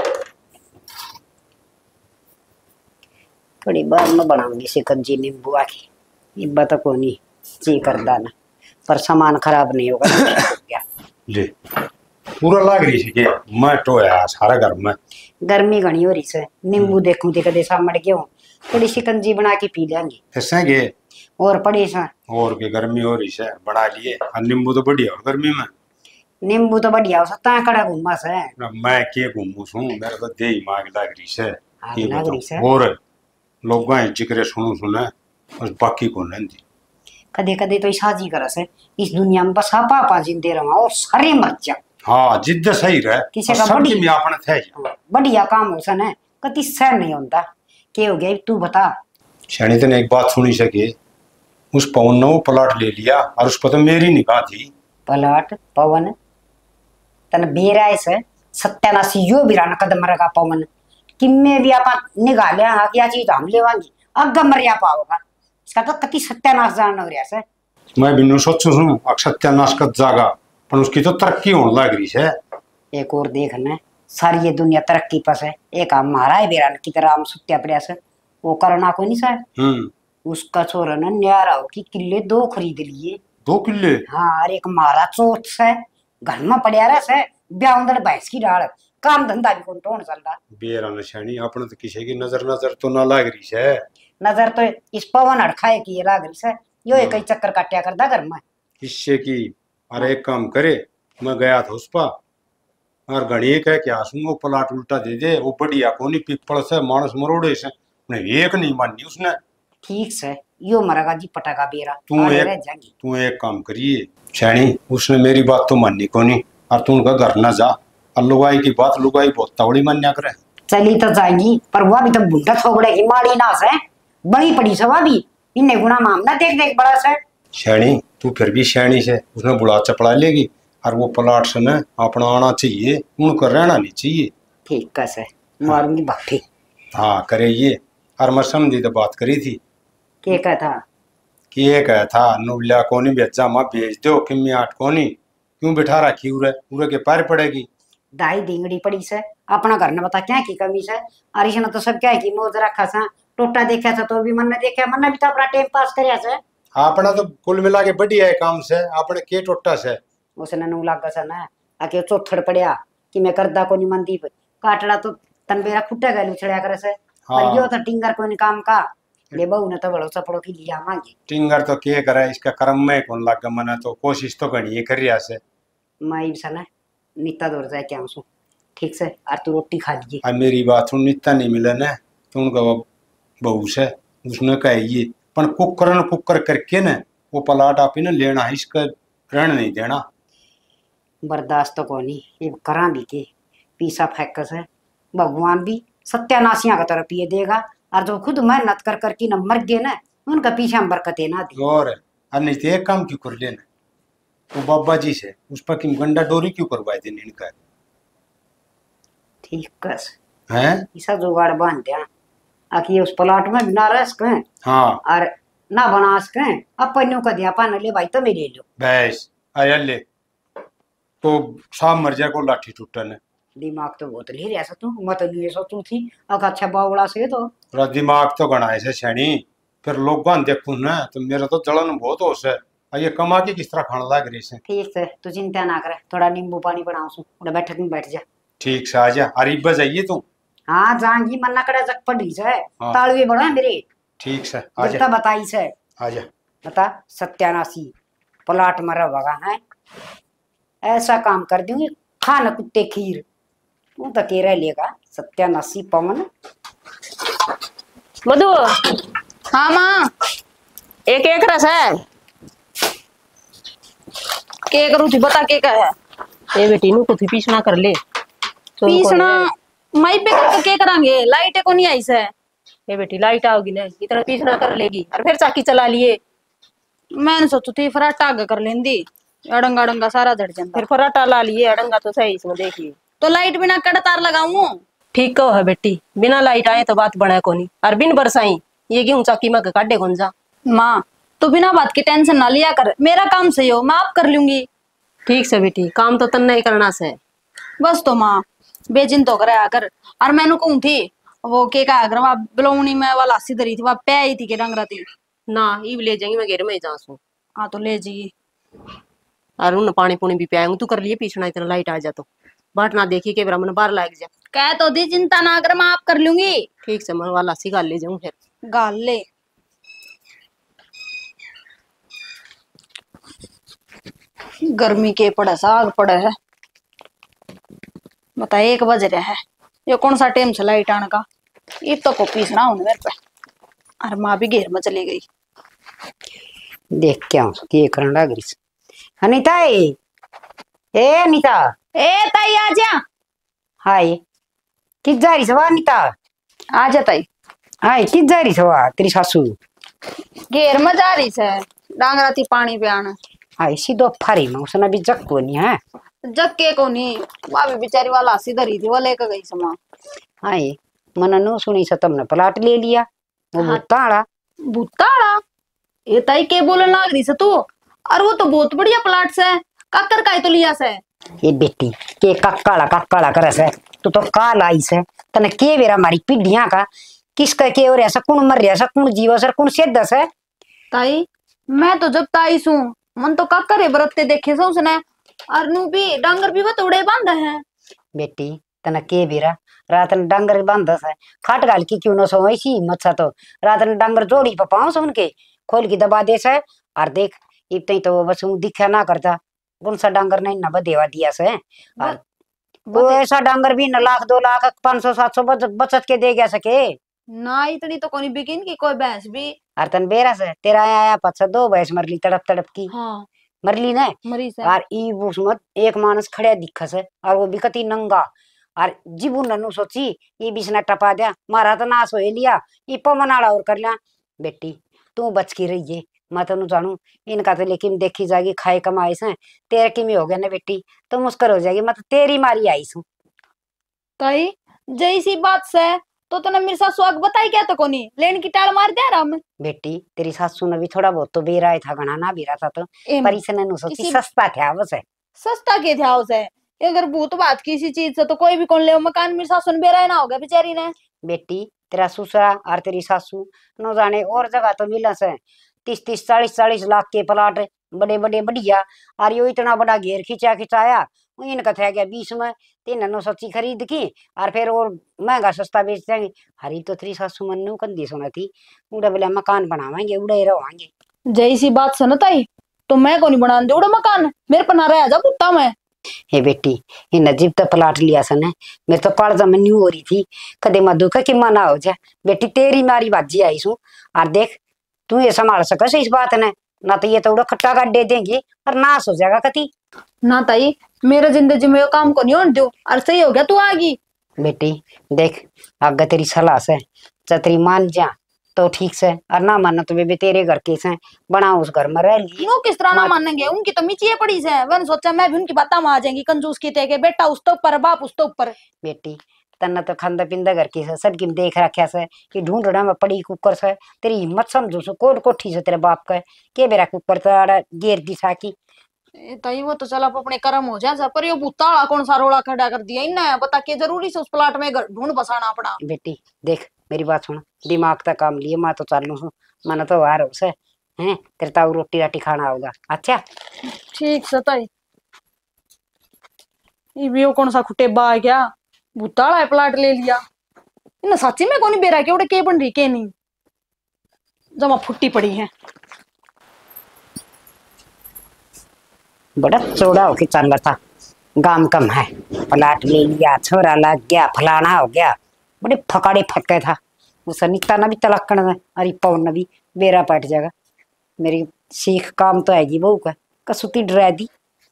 थोड़ी बाद में बनाऊंगी शिकंजी नींबू की, ये बता को नहीं ची कर दाना, पर सामान खराब नहीं होगा। ले पूरा लाग रही है के मैं टोया सारा घर में। गर्मी घनी हो रही से, नींबू देखूं ते कदे सामड़ क्यों, थोड़ी शिकंजी बना के पी लेंगे। ऐसा के और पड़ी सा और के गर्मी हो रही है बना लिए, और नींबू तो बढ़िया और गर्मी में। नींबू तो बढ़िया हो सकता है, कड़ा घुमा से मैं के घूमू छू, मेरे तो दे मांग लाग रही है। आग ये लाग रही बताओ, है। और लोग जिक्र सुनू सुने बस बाकी को नहीं। कदे कदे तो साजी कर से इस दुनिया में बस आपा आपा जिंदे रहा और सारे मर जा। हाँ जिद्द सही रहे, किसी का सब बड़ी- में आपने थे। बढ़िया काम हो सन है, कति सहन नहीं होता। क्या हो गया तू बता। शनि ने एक बात सुनी सके, उस पवन ने वो प्लाट ले लिया और उस पर तो मेरी निगाह थी। पलाट पवन तन बेरा से सत्यानाशी यो बिरान कदम रगा पवन किम्मे भी आपा निगाह लिया हाँ क्या चीज हम लेवांगी अग मरिया पाओगा। इसका तो कति सत्यानाश जान हो रहा से। मैं बिनु सोचू हूँ सत्यानाश कर जागा, पर उसकी तो तरक्की होने लग रही है। एक और देखना सारी ये दुनिया तरक्की पर है, एक हम मारा है बेरान की तरह हम सत्या प्रयास वो करना को नहीं सर। उसका छोरा ने न्यारा हो कि किले 2 खरीद लिए। 2 किले? हाँ, और एक मारा चोट से घर में पड़िया रहा से ब्याह भैंस की डाल, काम धंधा भी कौन टोन चल रहा। बेरा नशानी अपने तो किसी की नजर तो ना लग रही है। नजर तो इस पवन अड़खाए की लाग रही से, यो एक ही चक्कर काटिया करता घर में। किससे की? अरे एक काम करे, मैं गया था उस पर और घड़ी कह के आसूंगा, वो प्लाट उल्टा दे दे, वो बढ़िया कोनी पिपल से मानस मरोड़े से एक नहीं मानी उसने। ठीक से यो मरेगा जी पटाखा बेरा तू एक काम करिए छैनी, उसने मेरी बात तो माननी कोनी, और तू उनका घर ना जा, और लुगाई की बात लुगाई बहुत तवड़ी मान्या करे। चली तो जाएगी पर वह भी तो बुढ़ा छोगड़े की माड़ी ना से बड़ी पड़ी से वह भी इन्हें गुना मामला देख देख बड़ा से। छैनी तू फिर भी सैनी से उसने बुला चपड़ा लेगी। और वो प्लाट से न अपना आना चाहिए, उनको रहना नहीं चाहिए। ठीक कैसे मारूंगी बाठी। हाँ करे ये। और मैं समझी तो बात करी थी के का था कि ये कहा था नुबलिया कोनी बेचा माँ भेज दो कि मैं आठ कोनी क्यों बिठा रखी उरे उरे के पैर पड़ेगी। दाई दिंगड़ी पड़ी से अपना घर ने बता क्या की कमी से। और इसने तो सब क्या की मौज रखा सा। टोटा देखा था तो भी मन ने देखा, मन ने भी तो अपना टाइम पास करया से। अपना तो कुल मिला के बढ़िया है काम से, अपने के टोटा से उसने नु लागा सा ना आके चौथड़ पड़या कि मैं करदा को नहीं मंदी काटड़ा तो तन बेरा खुट्टा गल उछड़या करे से। हाँ। पर यो तो टिंगर को नहीं काम का ले बहू ने तो बड़ो सपड़ो की लिया मांगे। टिंगर तो के करे इसका कर्म में कौन लगा, मना तो कोशिश तो करनी है कर रिया से। मैं भी सना नित्ता दौड़ जाए क्या उसको ठीक से। और तू रोटी खा लीजिए। अब मेरी बात सुन, नित्ता नहीं मिले न तो उनका बहू से उसने कही पर कुकर करके न वो प्लाट आप ही न लेना है, इसका रहने नहीं देना। बर्दाश्त तो को नहीं ये करा भी के पीसा फेंकस है। भगवान भी सत्यानाशियां का तरह पिए देगा। और जो खुद मेहनत कर कर की न मर गए ना उनका पीछा में बरकतें ना दी। और नहीं तो एक काम क्यों कर लेना वो बाबा जी से उस पर की गंडा डोरी क्यों करवाए देने इनका ठीक कस है। ऐसा जुगाड़ बांध दिया आखिर उस प्लाट में ना रह सके हाँ और ना बना सके। अपन का दिया पान ले भाई तो मैं ले लो भैंस आया ले तो साहब मर जाए को लाठी टूटन है। दिमाग तो बहुत ले रहा तू। मैं तो ये सोचू थी अगर अच्छा बावड़ा से तो पूरा दिमाग तो गणा ऐसे शनि फिर लोग बांध देखू ना तो मेरा तो जलन बहुत होश है। ये कमा के किस तरह खाने लग रही से। ठीक है तू चिंता ना करे थोड़ा नींबू पानी बनाऊ सू बैठक में बैठ जा। ठीक से आजा अरे जाइए तू। हाँ जाएंगी मन्ना कड़ा जग पड़ी से हाँ। तालवे बड़ा मेरे ठीक से जितना आजा बताई से आजा। बता सत्यानाशी प्लाट मरा भगा है। ऐसा काम कर दूंगी खाना कुत्ते खीर तू तो कह रह लेगा सत्यानाशी पवन। मधु हाँ माँ एक एक रस है के करूँ थी बता के का है। ये बेटी नु कुछ पीछना कर ले तो पीसना माई पे करके के करांगे लाइट को नहीं आई से। ये बेटी लाइट आओगी ना इतना पीछना कर लेगी और फिर चाकी चला लिए। मैंने सोचू थी फराटा आगे कर लेंदी अड़ंगा अड़ंगा सारा झड़ जाता। फिर फराटा ला लिए अड़ंगा तो सही इसमें देखिए तो लाइट बिना कड़ा तार लगाऊं। ठीक कहो है बेटी बिना लाइट आए तो बात बने कोनी और बिन बरसाई ये गेहूं चाकी में काटे कौन जा। माँ तू बिना बात की टेंशन ना लिया कर, मेरा काम सही हो मैं आप कर लूंगी। ठीक से बेटी काम तो तन्ने ही करना से बस तो माँ बेचिंत तो करे आकर। और मैंने कहूँ थी वो के का अगर वहाँ बिलोनी में वाला सी धरी थी वहाँ पे आई थी के रंग रही ना ई ले जाएंगे मैं घेर में जासू। हाँ तो ले जाइए और उन पानी पुनी भी पियाएंगे तू कर लिए पीछना इतना लाइट आ जा तो बाट ना देखी के ब्राह्मण बाहर लाग जा। कह तो दी चिंता ना कर मैं आप कर लूंगी। ठीक से मैं वाला सी गाल ले जाऊं फिर गाल ले गर्मी के पड़े साग पड़े है बता 1 बज रहा है। ये कौन सा टाइम से लाइट आने का ये तो को पीसना हूं मेरे पे। और माँ भी घेर में चली गई। देख क्या के करन लग रही अनीता ए अनीता ए ताई आजा हाय किस जा रही सवा अनीता आजा ताई। हाय किस जा रही सवा तेरी सासू घेर में जा रही से डांगरा थी पानी पे आना। हाय सीधो फारी में उसने भी जग को नहीं है। जग के को नहीं वहाँ भी बेचारी वाला हंसी धरी थी वो लेकर गई समा। हाय मन नो सुनी से तुमने प्लाट ले लिया वो हाँ। भुत्ताड़ा भूताड़ा ये ताई के बोलने लग रही से तू। और वो तो बहुत बढ़िया प्लाट से काकर का तो लिया से। ये बेटी के कक्काला करे से तू तो काल आई से तने के बेरा हमारी पीढ़ियां का किसका के और ऐसा कौन मर रहा कौन जीव सर कौन सिद्ध है। ताई मैं तो जब ताई सू मन तो काकर है बरतते देखे से उसने। और नू भी डांगर भी बतौड़े बांधा है। बेटी तना के बेरा रात ने डांगर बांधस है खाट गाल की क्यों न सो ऐसी मच्छा तो रात ने डांगर जोड़ी पाऊं से उनके खोल की दबा दे से। और देख इतने तो बस दिखा ना करता कौन सा डांगर नहीं न बदेवा दिया से। और वो ऐसा डांगर भी न लाख 2 लाख 500-700 बचत के दे गया सके ना इतनी तो कोनी बिकिन की कोई भैंस भी। और तन बेरा से तेरा आया 2 भैंस मरली तड़प तड़प की हाँ मरली न। मरी से और ई उसमत एक मानस खड़े दिखस है और वो बिकती नंगा और जीबू ननु सोची ये बिछना टपा दिया मारा तो नाश हो लिया ये पमनाड़ा और कर लिया। बेटी तू बच की रही है मैं तो जानू इनका तो लेकिन देखी जाएगी खाए कमाई से तेरे की में हो गया ना बेटी तो मुश्किल हो जाएगी। मैं तो तेरी मारी आई हूँ। ताई जैसी बात से तो तने मेरे सासू आग बताई क्या तो कोनी लेन की टाल मार दे राम बेटी तेरी सासू ने भी थोड़ा बहुत तो बेरा था, घना ना बेरा था तो एम पर इसने नु सोची किसी सस्ता था बस है। सस्ता के ध्यान से अगर भूत बात किसी चीज से तो कोई भी कौन ले मकान मेरी सासू ने बेरा ही ना हो गया बेचारी ने। बेटी तेरा ससुरा और तेरी सासू न जाने और जगह तो मिला से 30-30 40-40 लाख के प्लाट बड़े बड़े बढ़िया और यो इतना बड़ा घेर खिंचाया इनका था गया 20 में 3 खरीद की और फिर और महंगा सस्ता बेच देंगे। हरी तो तेरी सासू मन नु कंदी सुना थी उड़ा बोले मकान बनावाएंगे उड़े रहोगे। जैसी बात सुन ताई तो मैं को नहीं बना दे उड़ा मकान मेरे पर ना रह जा कुत्ता मैं। हे बेटी ये नजीब तो प्लाट लिया सन है मेरे तो काल जमीन हो रही थी कदे मधु का कि मना हो जाए। बेटी तेरी मारी बाजी आई सू और देख तू ये संभाल सकस इस बात ने ना तो ये तो उड़ा खट्टा का दे देंगे और नाश हो जाएगा कति ना ताई मेरे जिंदगी में काम को नहीं होने दो और सही हो गया तू आगी। बेटी देख आगे तेरी सलाह से तेरी मान जा तो ठीक से और ना माना तो बेबे तेरे घर के से बना उस घर में रह ली नो किस तरह ना मानेंगे उनकी तो मिचिए पड़ी से मैंने सोचा मैं भी उनकी बातें में आ जाएंगी कंजूस की थे के बेटा उस तो ऊपर बाप उस तो ऊपर। बेटी तन्ना तो खांदा पिंदा घर की से सड़की में देख रखा से कि ढूंढना में पड़ी कुकर से तेरी हिम्मत समझो सो कोट कोठी से तेरे बाप का के बेरा कुकर तो गेर दी साकी ताई वो तो चला अपने कर्म हो जाए पर ये भूताड़ा कौन सा रोड़ा खड़ा कर दिया इन्हें बता के जरूरी से उस प्लाट में ढूंढ बसाना अपना। बेटी देख मेरी बात सुन दिमाग तक काम लिए मैं तो चालू हूँ मन तो वार हो से हैं तेरे ताऊ रोटी राटी खाना होगा। अच्छा ठीक से ताई ये कौन सा खुटे बा है क्या भूताड़ा है प्लाट ले लिया इन सच्ची में कौन बेरा के उड़े के बन रही के नहीं जमा फुट्टी पड़ी है। बड़ा चौड़ा होके चल रहा था गाम कम है प्लाट ले लिया छोरा लग गया फलाना हो गया बड़े फकाड़े फटके था उस नीता ना भी तलक्कण में अरे पवन भी बेरा पट जाएगा। मेरी सीख काम तो आएगी बहू का कसुती डरा दी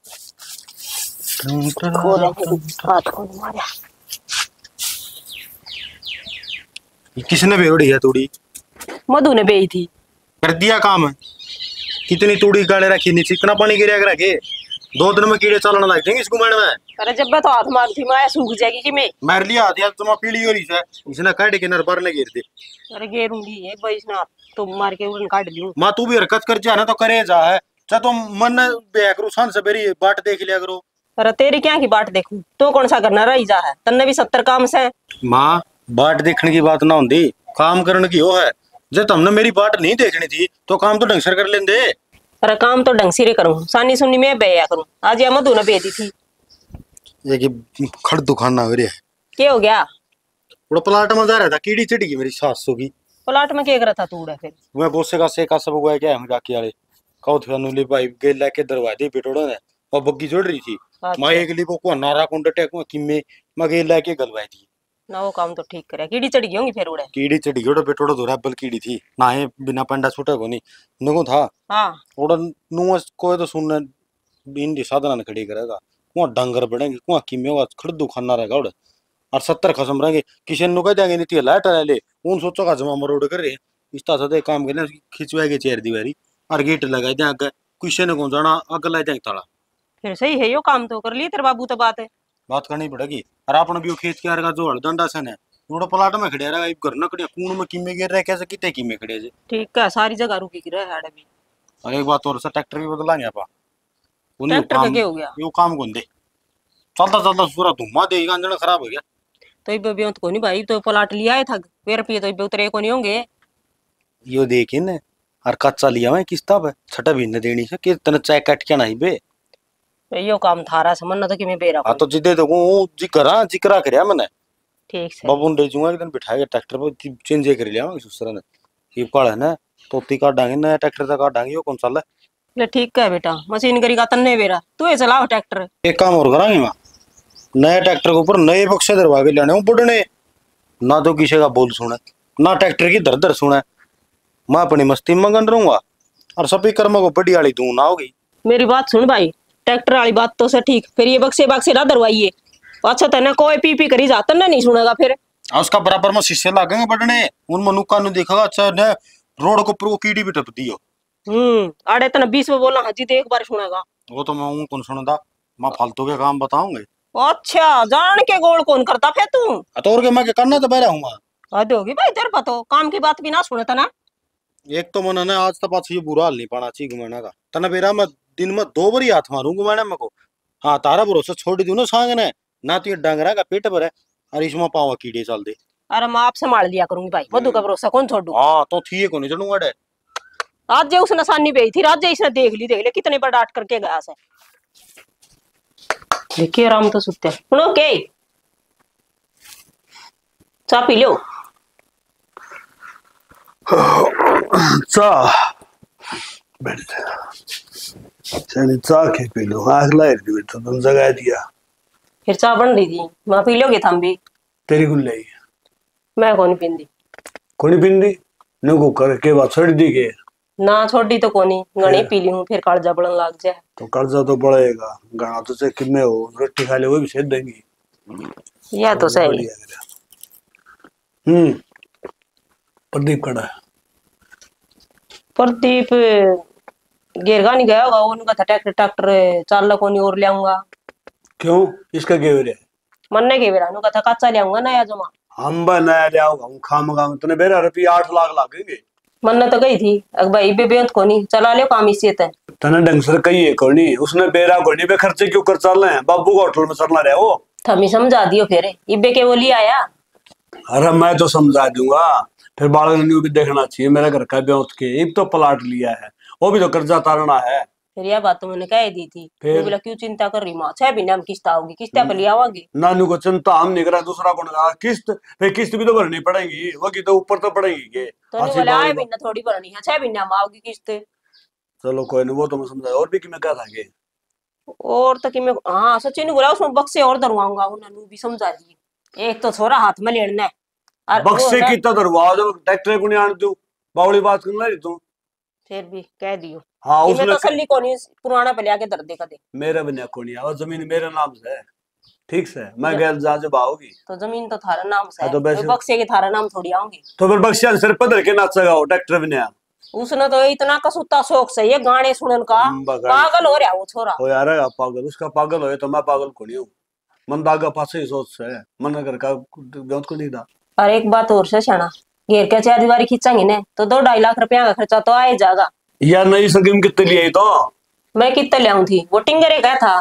किसने बेवड़ी है तूड़ी मधु ने बेई थी कर दिया काम कितनी तूड़ी गाड़े रखी नीचे इतना पानी गिरा के रखे 2 दिन में कीड़े चलने लग जाएंगे इस घुमाने में। अरे जब मैं तो हाथ मारती मैं सूख जाएगी कि मैं मार लिया हाथ यार तुम पीली हो रही है इसने काट के नर ने गिर दे। अरे गेरूंगी एक बार इसने तो मार के उड़न काट लियो माँ तू भी हरकत कर जा ना तो करे जा है चाहे तुम मन बेया करो सन से बेरी बाट देख लिया करो। अरे तेरी क्या की बाट देखूं तो कौन सा करना रही जा है तन्ने भी 70 काम से। माँ बाट देखने की बात ना होती काम करने की हो है जब तुमने मेरी बाट नहीं देखनी थी तो काम तो ढंग से कर लेंदे। अरे काम तो ढंग से करूं सानी सुनी मैं बेया करूं आज या मधु ने बे दी थी ये कि खड़ दुकान ना हो रही है क्या हो गया वो प्लाट में जा रहा था कीड़ी चिड़ी की मेरी 700 की प्लाट में क्या करा था तू उड़ा फिर मैं बोसे का से का सब हुआ क्या हम जाके वाले कहो थे नुली भाई गेल लेके दरवाजे पेटोड़ो ने और बग्गी जोड़ रही थी मैं एक ली को नारा कुंड टेक किमे मैं गेल लेके गलवाई थी ना वो काम तो ठीक करे कीड़ी चढ़ गई होंगी फिर उड़े कीड़ी चढ़ी गोड़ो पेटोड़ो धोरा बल कीड़ी थी ना है बिना पंडा छूटा को नहीं नुको था हाँ ओड़ा नुआ कोई तो सुनने इन दी साधना ने खड़ी करेगा कुआ डंगर बढ़ेंगे कुआ किमे वा खड़दू खाना रहेगा ओड़ा और 70 खसम रहेंगे किसी नु कह देंगे नीति लाइट ले उन सोचो का जमा मरोड़ कर रहे इस तरह से काम करने खिंचवा के चेयर दीवारी और गेट लगाई दे आगे किसी ने कौन जाना आगे लाई देंगे ताला फिर सही है यो काम तो कर ली तेरे बाबू तो बात है बात करनी पड़ेगी। और आपने भी खेत के आएगा जो हड़दंडा सन है थोड़ा प्लाट में खड़े रहेगा घर न खड़े कून में किमे गिर रहे कैसे कितने किमे खड़े जे ठीक है सारी जगह रुकी गिरा है अभी। और एक बात और सा ट्रैक्टर भी बदलांगे आपा ट्रैक्टर का क्या हो गया यो काम कौन दे चलता चलता पूरा धुआं दे इंजन खराब हो गया तो इब बेंत को नहीं भाई तो प्लाट लिया है था वे रुपये तो इब उतरे को नहीं होंगे यो देखिए न और कच्चा लिया मैं किस्ता पे छठा भी न देनी से कि तने चाय काट के नहीं बे यो काम थारा समझना तो कि मैं बेरा हां तो जिदे तो वो जिकरा करया मैंने ठीक से बाबू ने ले जाऊंगा एक दिन बिठा के ट्रैक्टर पे चेंज कर लिया मैं सुसरा ने ये काल है ना तोती काटांगे ना ट्रैक्टर तक काटांगे यो कौन साल है ले ठीक है बेटा मशीन करी का तन्ने बेरा तू ये चलाओ ट्रैक्टर एक काम और करांगे मां नए ट्रैक्टर के ऊपर नए बक्से दरवा के लाने बुढ़ने ना तो किसी का बोल सुने ना ट्रैक्टर की दर दर सुने मैं अपनी मस्ती में गन रहूंगा और सभी कर्म को बड़ी वाली दूं ना होगी। मेरी बात सुन भाई ट्रैक्टर वाली बात तो से ठीक फिर ये बक्से ना दरवाइए अच्छा तेने कोई पी करी जाता ना नहीं सुनेगा फिर उसका बराबर में शीशे लगेंगे बढ़ने उन मनुका ने देखा अच्छा ने रोड को ऊपर कीड़ी भी टप दियो अरे तना 20 में बोला हाजी तो एक बार सुनेगा। वो तो मैं हूँ कौन सुनता, मैं फालतू के काम बताऊंगे। अच्छा जान के गोल कौन करता फिर तू? तो और के मैं क्या करना तो बहरा हूँ मैं। हद होगी भाई तेरे पतो काम की बात भी ना सुनता ना। एक तो मन ने आज तक ये बुरा हाल नहीं पाना चाहिए घुमाने का, तना बेरा मैं दिन में 2 बार हाथ मारूं घुमाने में को। हाँ तारा भरोसा छोड़ दी ना सांग ने, ना तो ये डंगरा का पेट भरे और इसमें पावा कीड़े चल दे। अरे मैं आप संभाल लिया करूंगी भाई, मधु का भरोसा कौन छोड़ू। हाँ तो ठीक है नहीं चढ़ूंगा डे। आज जे उसने निशानी भेजी थी, आज जे इसने देख ली कितने बार डांट करके गया से। देखिए राम तो सुते सुनो के चाय पी लो। चाह बैठ जा, चलिए चाह के पी लो, आग लाई रही तो तुम जगा दिया। फिर चाय बन रही थी, मैं पी लोगे थम भी। तेरी गुल लाई मैं कौन पींदी कोनी पिंदी नुको करके बात छोड़ दी के ना, छोड़ी तो कोनी गणी पी ली हूँ, फिर कालजा बढ़न लग जाए। तो कर्जा तो बढ़ेगा, गाना तो से किन्ने हो रोटी खा ले वो भी सेध देंगी। यह तो सही। बढ़िया करा। प्रदीप कड़ा है। प्रदीप गिरगा नहीं गया होगा, उनका था ट्रैक्टर ट्रैक्टर चाल ला कोनी और ले आऊंगा। क्यों इसका क्या हो रहा है? मन्ने के बेरा उनका था कच्चा ले आऊंगा नया जमा। हम बा नया ले आओगा हूँ खाम खाम तूने बेरा रुपये 8 लाख लागेंगे। मन्ने तो गई थी अग भाई बेबेंत कोनी चला ले काम इसी है। तने ढंग से कही है कोनी उसने बेरा कोनी पे खर्चे क्यों कर चल रहे हैं, बाबू का होटल में चलना रहे वो। थमी समझा दियो फिर इबे के वो लिया आया। अरे मैं तो समझा दूंगा, फिर बालक ने भी देखना चाहिए मेरे घर का ब्योत के एक तो प्लाट लिया है, वो भी तो कर्जा तारना है। फिर यह बात तो मैंने कह दी थी, फिर? बोला क्यों चिंता कर रही माँ, 6 महीने हम किस्त आओगी, किस्त पे ले आवांगे। नानू को चिंता हम नहीं करा, दूसरा कौन करा किस्त, फिर किस्त भी तो भरनी पड़ेगी, वो की तो ऊपर तो पड़ेगी के। तो नहीं बोला आए महीना थोड़ी भरनी है, 6 महीने हम आओगी किस्त। चलो कोई नहीं वो तो मैं समझा, और भी कि मैं क्या था के और तो कि मैं हाँ सचिन ने बोला उसमें बक्से और धरवाऊंगा, उन्होंने भी समझा दिए। एक तो छोरा हाथ में लेना है और वो बक्से है, कितना दरवाजा जब ट्रैक्टर को नहीं आने दू बावली बात करना रही तू। फिर भी कह दियो हाँ कि उसने मैं तसल्ली कोनी पुराना पे लिया के दर दे कदे। मेरा बनिया को नहीं आवा, जमीन मेरे नाम से है, ठीक से मैं गैर जा जब आओगी तो जमीन तो थारा नाम से हाँ, है, तो वैसे- बक्से के थारा नाम थोड़ी आऊंगी। तो फिर बक्सिया सिर पधर के नाचेगा वो ट्रैक्टर बनिया। उसने तो इतना कसूता शौक से ये गाने सुनन का पागल हो रहा वो छोरा। हो यार आप पागल, उसका पागल हो तो मैं पागल को नहीं हूँ, मन दागा पासे ही सोच से है, मन घर का ब्योत को नहीं था। और एक बात और से शाना घेर के 4 दीवारी खींचांगे ने तो 2-2.5 लाख रुपया का खर्चा तो आए जाएगा। यार नई स्कीम कितने लिए तो मैं कितने ले आऊं थी, वो टिंगरे का था।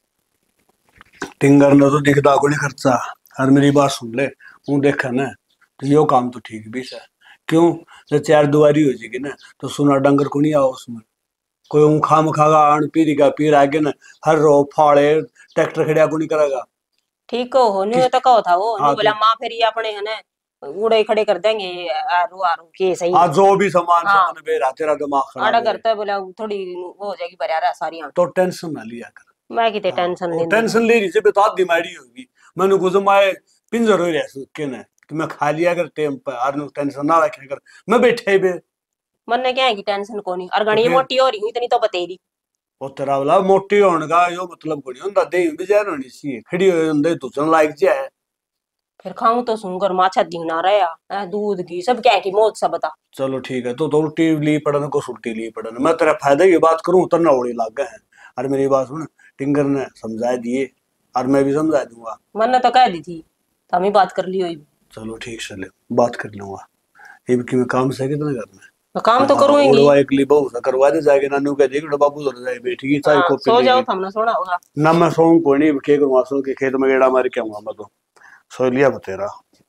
टिंगर ने तो दिखता को नहीं खर्चा। और मेरी बात सुन ले, हूँ देखा ना तो यो काम तो ठीक भी है, क्यों जब 4 दुआरी हो जाएगी ना तो सुना डंगर को नहीं आओ उसमें, कोई ऊँ खाम खागा आन पीरी का पीर आगे ना हर रो फाड़े ट्रैक्टर खड़िया को नहीं करेगा। ठीक हो न्यू तो कहो था वो हाँ, न्यू बोला माँ फिर ये अपने है ना उड़े खड़े कर देंगे आरू आरू के सही आज जो भी सामान हाँ। सामान बेरा तेरा दिमाग आड़ा खराब है। करता बोला थोड़ी वो हो जाएगी बरियारा सारी आंख। तो टेंशन ना लिया कर, मैं कितने टेंशन वो लेने टेंशन ले रही से बता दिमागी होगी, मैंने कुछ माए पिंजर हो रहा है के ना कि मैं खा लिया कर टाइम पर और टेंशन ना रखे कर, मैं बैठे बे मन ने क्या है कि टेंशन कोनी और गणी फिर? मोटी हो रही इतनी तो बतेरी। वो तेरा वाला मोटी होने का यो मतलब को नहीं होता, दे भी जाए होनी चाहिए खड़ी हो अंदर तुझन लाइक जाए। फिर खाऊं तो सुनकर माछा दीना रहा दूध घी सब क्या है कि मौत सा बता। चलो ठीक है, तो उल्टी ली पड़न को सुल्टी ली पड़न, मैं तेरा फायदे की बात करूं तो नौड़ी लाग गए हैं। और मेरी बात सुन, टिंगर ने समझा दिए और मैं भी समझा दूंगा। मन ने तो कह दी थी तो हम ही बात कर ली हुई। चलो ठीक से ले बात कर लूंगा, ये भी कि मैं काम से कितना करना है काम तो करूंगी उड़वा एक ली बहु सा करवा दे जाएगा, नानू कह देगी बाबू जरा जाए बैठी चाय हाँ, कॉफी सो जाओ लेके। थमना सोना होगा ना मैं सोऊं कोई नहीं, के करूंगा सो के खेत में गेड़ा मार के आऊंगा, मैं तो सो लिया बतेरा।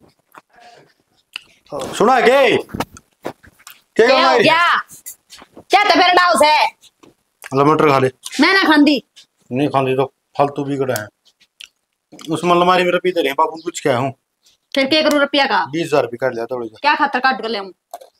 सुना के क्या क्या हो गया? क्या तबेरा डाउस है? मटर खा ले। मैं ना खांदी। नहीं खाने तो फालतू बिगड़ा है, उसमें अलमारी में रुपये दे रहे हैं बाबू कुछ क्या हूँ फिर क्या करूं रुपया का? 20,000 रुपये काट लिया थोड़ी सा। क्या खातर काट कर ले हूं?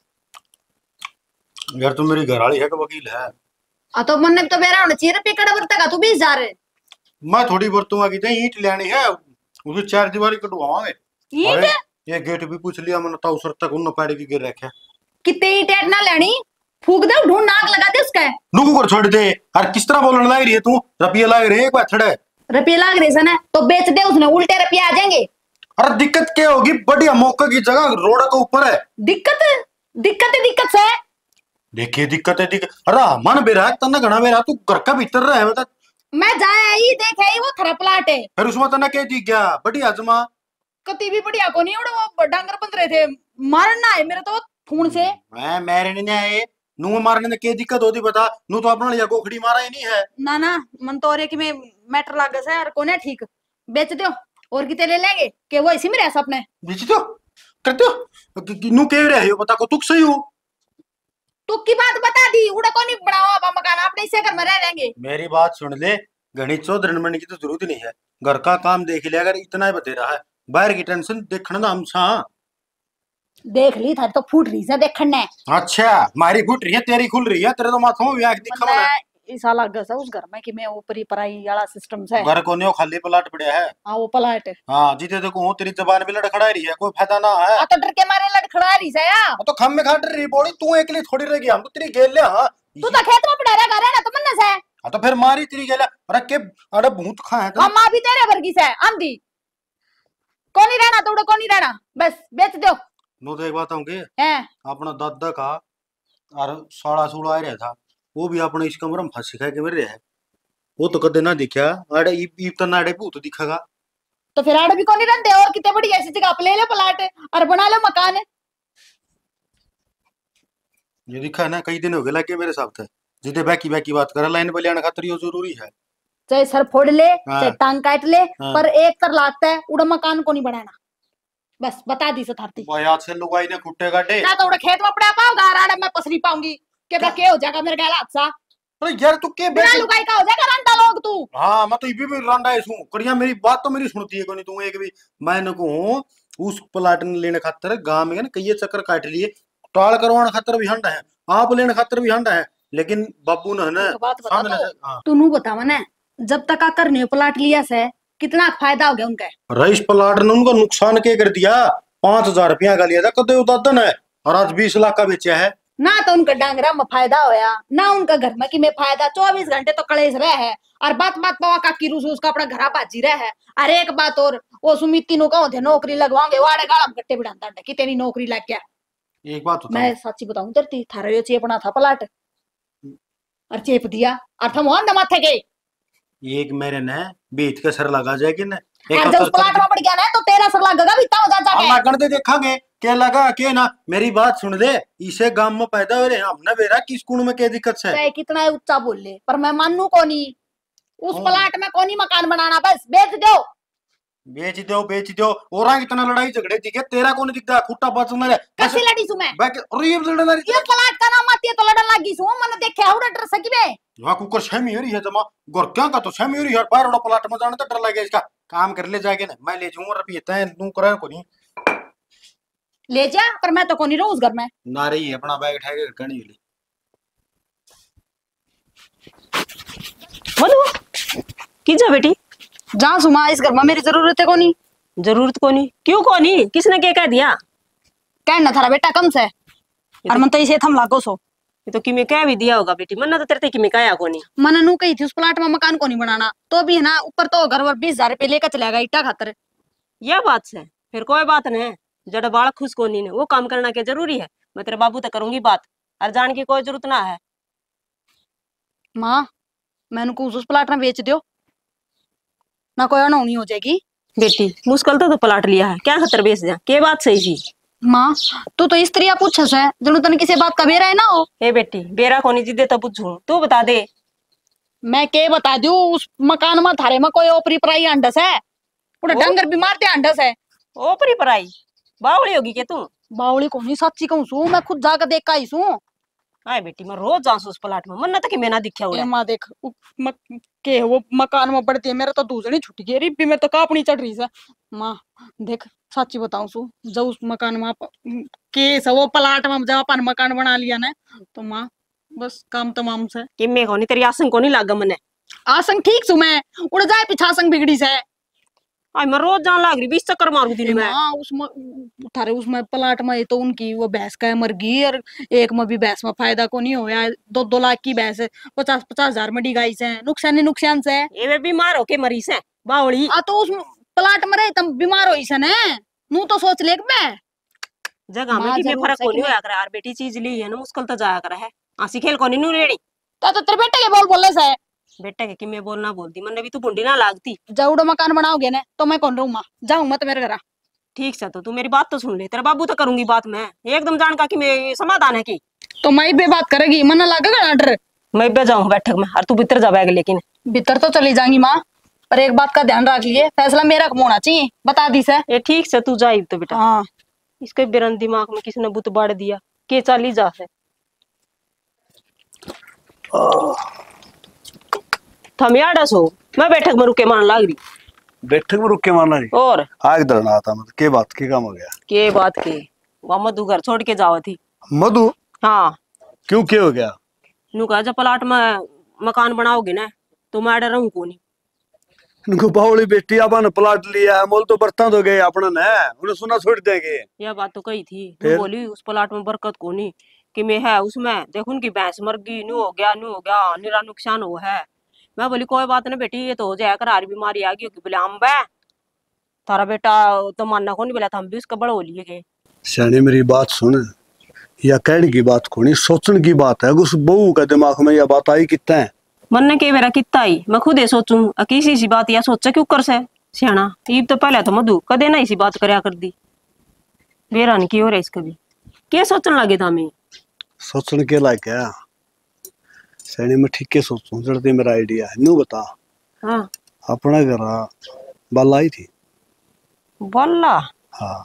यार तुम मेरी घरवाली है कि वकील है? तो मन ने तो बेरा होना चाहिए रुपये कड़ा बरता का तू 20,000 है। मैं थोड़ी बरतूंगा कि ईंट लेनी है, उसकी 4 दीवारी कटवाओगे। ईंट ये गेट भी पूछ लिया मैंने, तो सर तक उन पैड़ी की गिर रखे कितने ईंट ऐट ना लेनी, फूक दे ढूंढ नाक लगा दे उसका। नुकू कर छोड़ दे। और किस तरह बोलने लग रही है तू, रुपये लग रहे हैं एक बार छड़े। रुपये लाग रहे सन है तो बेच दे, उसने उल्टे रुपये आ जाएंगे। अरे दिक्कत क्या होगी, बढ़िया मौके की जगह रोड के ऊपर है। दिक्कत दिक्कत है, दिक्कत से देखिए दिक्कत है अरे मन बेरा तना घना बेरा तू घर का भीतर रहे बता मैं जाया ही देखे ही वो थरा प्लाट है फिर उसमें तना के दिख गया बढ़िया जमा कति भी बढ़िया को नहीं उड़ा वो डांगर बंद रहे थे मारना है मेरे तो खून से मैं मेरे ने आए नू मारने में के दिक्कत होती बता नू तो अपना लिया गोखड़ी मारा ही नहीं है ना ना मन तो और कि मैं मैटर लाग गया है कोने ठीक बेच दो और कितने ले लेंगे कि वो इसी में रह अपने बीच दो करते हो नू कह रहे हो बता को तू सही हो तू की बात बता दी उड़ा को नहीं बनावा अब मकान अपने इसे घर में रह लेंगे मेरी बात सुन ले घनी चौधरी बनने की तो जरूरत नहीं है घर का काम देख ले अगर इतना ही बते रहा है बाहर की टेंशन देखना ना हम सा देख ली था तो फूट रही से देखने अच्छा मारी फूट रही है तेरी खुल रही है तेरे तो माथा में व्याख दिखा बना ऐसा लग गया उस घर में कि मैं ऊपरी पराई वाला सिस्टम से घर को नहीं खाली प्लाट पड़या है हाँ वो पलाट हाँ जीते देखो तेरी जबान भी लड़खड़ा रही है कोई फायदा ना है तो डर के मारे लड़खड़ा रही से या तो खम में खाट रही बोली तू एक लिए थोड़ी रहेगी हम तो तेरी गेल ले हाँ तू तो खेत में पड़ा रहा ना तो मन्नस है हाँ तो फिर मारी तेरी गेल अरे के अरे भूत खा है तो माँ भी तेरे वर्गी से आंधी कोनी रहना तो उड़ा कोनी रहना बस बेच दो नो तो एक बात आऊंगी हैं अपना दादा का और साड़ा सूड़ा आ रहा था वो भी अपने इस कमरे में फांसी खा के मर रहा है वो तो कदे ना दिखा अरे इब तो नाड़े भूत दिखेगा तो फिर आड़े भी कोनी रहते और कितने बड़ी ऐसी जगह पे ले लो प्लाट और बना लो मकान ये दिखा है ना कई दिन हो गए लगे मेरे साथ जिदे बाकी बाकी बात कर लाइन पे लेने खातिर ये जरूरी है चाहे सर फोड़ ले हाँ। चाहे टांग काट ले हाँ। पर एक तर लागता है उड़ा मकान को नहीं बनाना बस बता दी सतारती वो याद से लुगाई ने खुट्टे काटे ना तो उड़ा खेत में पड़ा पाऊंगा आड़ा मैं पसरी पाऊंगी क्या हो जाएगा मेरे गला हादसा अरे यार तू के बिना लुगाई का हो जाएगा रंटा लोग तू हाँ मैं तो इबी भी रंडा हूँ कड़िया मेरी बात तो मेरी सुनती है कोनी तू एक भी मैंने कहूँ उस प्लाट ने लेने खातर गांव में ना कई चक्कर काट लिए टाल करवाने खातर भी हंडा है आप लेने खातर भी हंडा है लेकिन बाबू ने ना एक बात बता सामने दो से हाँ तू नू बतावा ना जब तक आकर ने प्लाट लिया से कितना फायदा हो गया उनका रईस प्लाट ने उनको नुकसान क्या कर दिया 5,000 रुपया का लिया था कदे उदादन है और आज 20 लाख का बेचा है ना तो उनका डांगरा में फायदा होया ना उनका घर में कि में फायदा 24 घंटे तो कलेश रहे है और बात बात पवा का की रूस उसका अपना घरा बाजी रहे है अरे एक बात और वो सुमित तीनों का होते नौकरी लगवाओगे वाड़े गाड़ा में गट्टे बिड़ाता है कि तेरी नौकरी लग गया एक बात होता मैं सच्ची बताऊं तेरी थारा यो चेपना था प्लाट और चेप दिया और थम होन माथे के एक मेरे ने बीच के सर लगा जाए कि ना और जब प्लाट में पड़ गया ना तो तेरा सर लगेगा भी ताऊ जा जाके अल्लाह कर दे देखांगे क्या लगा के ना मेरी बात सुन ले इसे गांव में पैदा हो रहे हैं हमने बेरा किस कुण में क्या दिक्कत है चाहे कितना ऊंचा बोल ले पर मैं मानू कोनी उस हाँ। प्लाट में कोनी मकान बनाना बस बेच दो और इतना लड़ाई झगड़े दिखे तेरा कौन दिखता खुट्टा बचना है कैसे लड़ी सु मैं अरे ये लड़ना ये प्लाट का नाम आती है तो लड़न लगी सु मैंने देखा है उड़ा डर सकी बे वहां कुकर शमी हो रही है जमा गोरक्या का तो शमी हो रही है बाहर उड़ा प्लाट में जाने तो डर लगे इसका काम कर ले जाके ना मैं ले जाऊंगा रुपये तय तू करा को नहीं ले जा पर मैं तो कोनी रहूं उस घर में ना रही है अपना बैग उठा के करनी वाली बोलो की जा बेटी जा सुमा इस घर में मेरी जरूरत है कोनी जरूरत को नहीं क्यों को नहीं किसने क्या कह दिया कहना थारा बेटा कम से और मन तो इसे थम लागो सो ये तो किमे कह भी दिया होगा बेटी मन्ना तो तेरे किमे कहा को नहीं मन नू कही थी उस प्लाट में मकान को नहीं बनाना तो भी है ना ऊपर तो घर वर 20,000 रुपये लेकर चलेगा ईटा खातर यह बात से फिर कोई बात नहीं जड़ बाल खुश को नहीं वो काम करना क्या जरूरी है मैं तेरे बाबू तक करूंगी बात और जान की कोई जरूरत ना है माँ मैंने को उस प्लाट में बेच दो ना कोई अनहोनी हो जाएगी बेटी मुश्किल तो प्लाट लिया है क्या खतर बेच जा के बात सही थी माँ तू तो स्त्री पूछ है जनु तन किसी बात का बेरा है ना हो हे बेटी बेरा कोनी जिदे तो पूछू तू बता दे मैं के बता दू उस मकान में थारे में कोई ओपरी पराई अंडस है पूरा डंगर बीमार थे अंडस है ओपरी पराई बावड़ी होगी के तू बावली को नहीं सच्ची कहूँ सू मैं खुद जाकर देख का आई सू हाय बेटी मैं रोज जाऊं उस प्लाट में मन्ना तक मैं ना दिखा ए माँ देख के वो मकान में बढ़ती है मेरा तो दूसरी छुट्टी गई रिब्बी में तो कापनी चढ़ रही है माँ देख सच्ची बताऊं सू जब उस मकान में के वो प्लाट में जब अपन मकान बना लिया ना तो माँ बस काम तमाम से कि मैं कोनी तेरी आसन को नहीं लागा मने आसंग ठीक सु मैं उड़ जाए पीछा आसंग बिगड़ी से आई मैं रोज जान लाग रही 20 चक्कर मारू दिन में हाँ उसमें थारे उसमें प्लाट में तो उनकी वो भैंस का है मर गई और एक में भी भैंस में फायदा को नहीं होया 2-2 लाख की भैंस 50,000 में डी गाई से नुकसान ही नुकसान से ये वे बीमार होके मरी से बावड़ी आ तो उस प्लाट में रहे तुम बीमार हो इसे ने नू तो सोच ले मैं जगह में माँ कि मैं जरूर फर्क से को कि नहीं मैं- होया कर यार बेटी चीज ली है ना मुश्किल तो जाया कर है आसी खेल कोनी नु रेड़ी तो तेरे बेटे के बोल से बेटा के कि मैं बोलना बोलती मैंने भी तू बुंडी ना लागती। जब मकान बनाओगे ना तो मैं कौन रहूँ माँ, जाऊँ मत मेरे घर। ठीक से तो तू मेरी बात तो सुन ले, तेरा बाबू तो करूंगी बात मैं एकदम जान का कि मैं समाधान है की तो मैं भी बात करेगी, मन लगेगा डर। मैं बे जाऊँ बैठक में और तू भीतर जा बैग लेकिन। भीतर तो चली जाएंगी माँ, पर एक बात का ध्यान रख लिए, फैसला मेरा होना चाहिए, बता दी से। ये ठीक से तू जाई तो बेटा। हाँ इसके बेरन दिमाग में किसी ने बुत बाड़ दिया के चाली जा है। थम यार सो मैं बैठक में रुके मान लाग रही। बैठक में रुक के मारना नहीं और आग दरना आता मतलब के बात के काम हो गया के बात के वह मधु घर छोड़ के जावा थी। मधु हाँ क्यों क्या हो गया नु कहा जब प्लाट में मकान बनाओगे ना तो मैं डर रहूं को नहीं। इनको बावली बेटी अपन प्लाट लिया है मोल तो बर्तन तो गए अपना ने उन्हें सुना छोड़ देंगे। यह बात तो कही थी फिर? मैं बोली उस प्लाट में बरकत को नहीं कि मैं है उसमें देखो उनकी भैंस मर गई नु हो गया निरा नुकसान हो है। मैं बोली कोई बात नहीं बेटी ये तो हो जाए करार बीमारी आ गई होगी बोले अम्ब है तारा बेटा तो मानना को नहीं बोला था हम भी उसका बड़ा हो लिए गए। सियाने मेरी बात सुन या कहने की बात को नहीं सोचने की बात है उस बहू के दिमाग में यह बात आई कितना है मन ने के मेरा कितना आई मैं खुद ही सोचूं किसी सी बात या सोचा क्यों कर से सियाना ईब तो पहले तो मधु कदे ना इसी बात करया कर दी बेरा नहीं की हो रहा इसका भी क्या सोचने लगे था मैं सोचने के लायक क्या सियाने में ठीक के सोचूं चढ़ते मेरा आइडिया है न्यू बता। हाँ अपना घर बाल आई थी बल्ला हाँ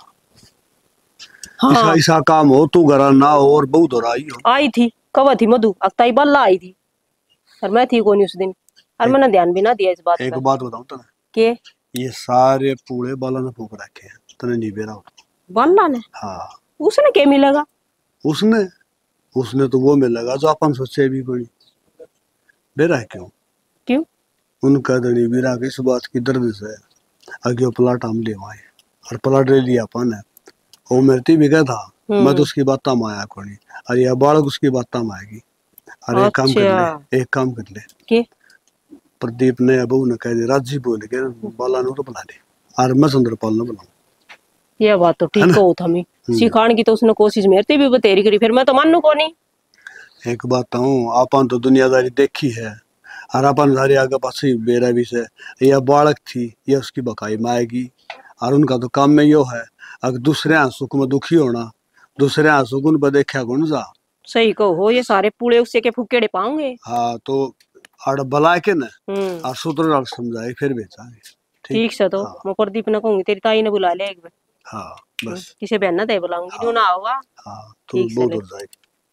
हाँ ऐसा काम हो तू घर ना हो और बहुत हो रही हो आई थी कब थी मधु अक्ताई बल्ला आई थी और मैं थी कौन उस दिन और मैंने ध्यान भी ना दिया इस बात एक पे बात बताऊं तने के ये सारे पूरे बालों ने फूक रखे हैं तने नहीं बेरा बल्ला ने हाँ उसने क्या मिलेगा उसने उसने तो वो मिलेगा जो अपन सोचे भी कोई बेरा है क्यों उनका धनी बीरा की इस बात की दर्द से आगे वो प्लाट हम ले आए और प्लाट ले लिया अपन है वो मेरे भी गया था मैं तो उसकी बात में आया कोई और यह बालक उसकी बात में आएगी। अरे एक काम कर ले एक काम कर ले के प्रदीप ने बहू ने कह दिया राजी बोल के बाला नो तो बुला ले और मैं सुंदरपाल ने बुलाऊं। ये बात तो ठीक हो था मैं सिखाने की तो उसने कोशिश मेरे भी बतेरी करी फिर मैं तो मानू को नहीं। एक बात हूँ अपन तो दुनियादारी देखी है और अपन सारे आगे पास बेरा भी से यह बालक थी ये उसकी बकाई में आएगी और उनका तो काम में यो है अगर दूसरे सुख में दुखी होना दूसरे सुख उन पर देखा कौन सा सही कहो ये सारे पूरे उससे के फुकेड़े पाऊंगे। हाँ तो आड़ बला के न और सूत्र समझाए फिर बेचागे ठीक से तो मैं प्रदीप ने कहूंगी तेरी ताई ने बुला लिया एक बार। हाँ बस किसे बहन ना दे बुलाऊंगी जो ना होगा। हाँ तो बहुत हो जाएगी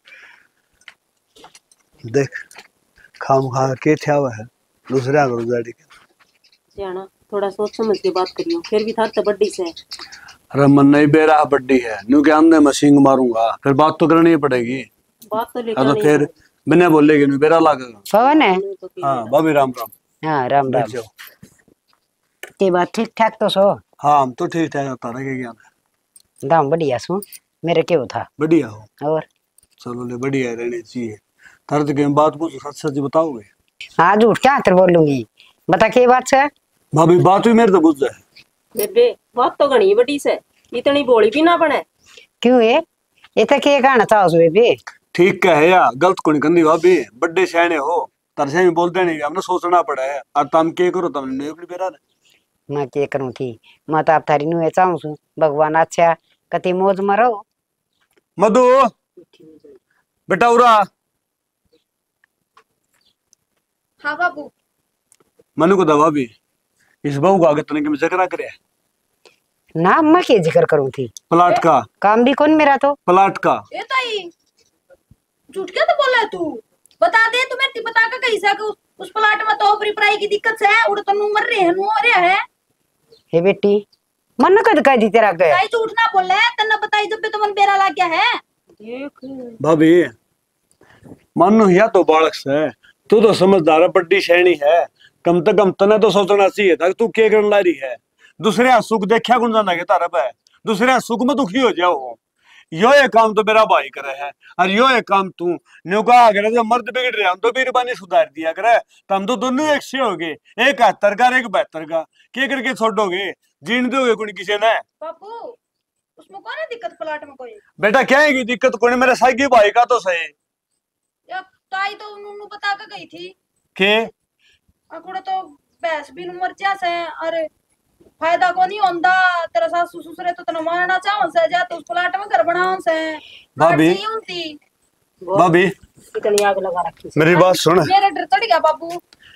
देख खाम खा के क्या हुआ है दूसरे आगे जाड़ी के सियाना थोड़ा सोच समझ के बात करियो फिर भी था बड्डी से अरे मन नहीं बेरा बड्डी है न्यू के हमने मशीन मारूंगा फिर बात तो करनी ही पड़ेगी बात तो तो फिर बिना बोलेगी न्यू बेरा लगेगा कौन है हाँ भाभी राम राम हाँ राम बैठ राम जाओ ते बात ठीक ठाक तो सो हाँ हम तो ठीक ठाक होता रहे ज्ञान दाम बढ़िया सो मेरे क्यों था बढ़िया हो और चलो ले बढ़िया रहनी चाहिए दर्द की बात पूछो सच सच बताओगे हाँ झूठ क्या तर बोलूंगी बता के बात से भाभी बात हुई मेरे तो बुझ जाए बेबे बात तो घनी बड़ी से इतनी बोली भी ना बने क्यों ये तो के कहना चाहो सो बेबी ठीक क्या है या गलत को नहीं करनी भाभी बड्डे शहने हो तरसे में बोलते नहीं हमने सोचना पड़ा है और तुम के करो तुमने एक बेरा मैं के करूँ थी मैं तो आप थारी नुए चाहूँ सु भगवान अच्छा कति मौज मरो मधु बेटा उरा हाँ बाबू मनु को दवा भी इस बहू का आगे तने के जिक्र करे ना मैं के जिक्र करूँ थी प्लाट का काम भी कौन मेरा तो प्लाट का ये ताई झूठ क्या तो बोला है तू बता दे तुम्हें बता का कैसा कि उस प्लाट में तो ओपरी पराई की दिक्कत है उड़ तो नु मर रहे हैं नु अरे है हे बेटी मन कद कह दी तेरा के ताई झूठ ना बोले तन्ने बताई जब भी तो मन बेरा ला गया है देख भाभी मानो या तो बालक से तू तो समझदार है बड्डी शहनी है कम से कम तने तो सोचना चाहिए था तू क्या करने ला रही है दूसरे सुख देखा कौन जाना के तारा पे दूसरे सुख में दुखी हो जाओ यो ये काम तो मेरा भाई करे है और यो ये काम तू न्यूका अगर जब मर्द बिगड़ रहे हम तो बीरबानी सुधार दिया करे तो हम तो दोनों एक से हो गए एक 71 का एक 72 का क्या करके छोड़ोगे जीन दोगे कोई किसी ने बाबू उसमें कौन है दिक्कत प्लाट में कोई बेटा क्या है की दिक्कत कोई मेरे साइकी भाई का तो सही तो आई तो उन्होंने बता के गई थी के अकुड़ा तो भैंस भी मर जा से अरे फायदा को नहीं होंदा तेरा सासू ससुरे तो तना मारना चाहो से जा तो उस प्लाट में घर बनाओ से भाभी। नहीं होती भाभी इतनी आग लगा रखी मेरी बात सुन, मेरे डर चढ़ गया बाबू।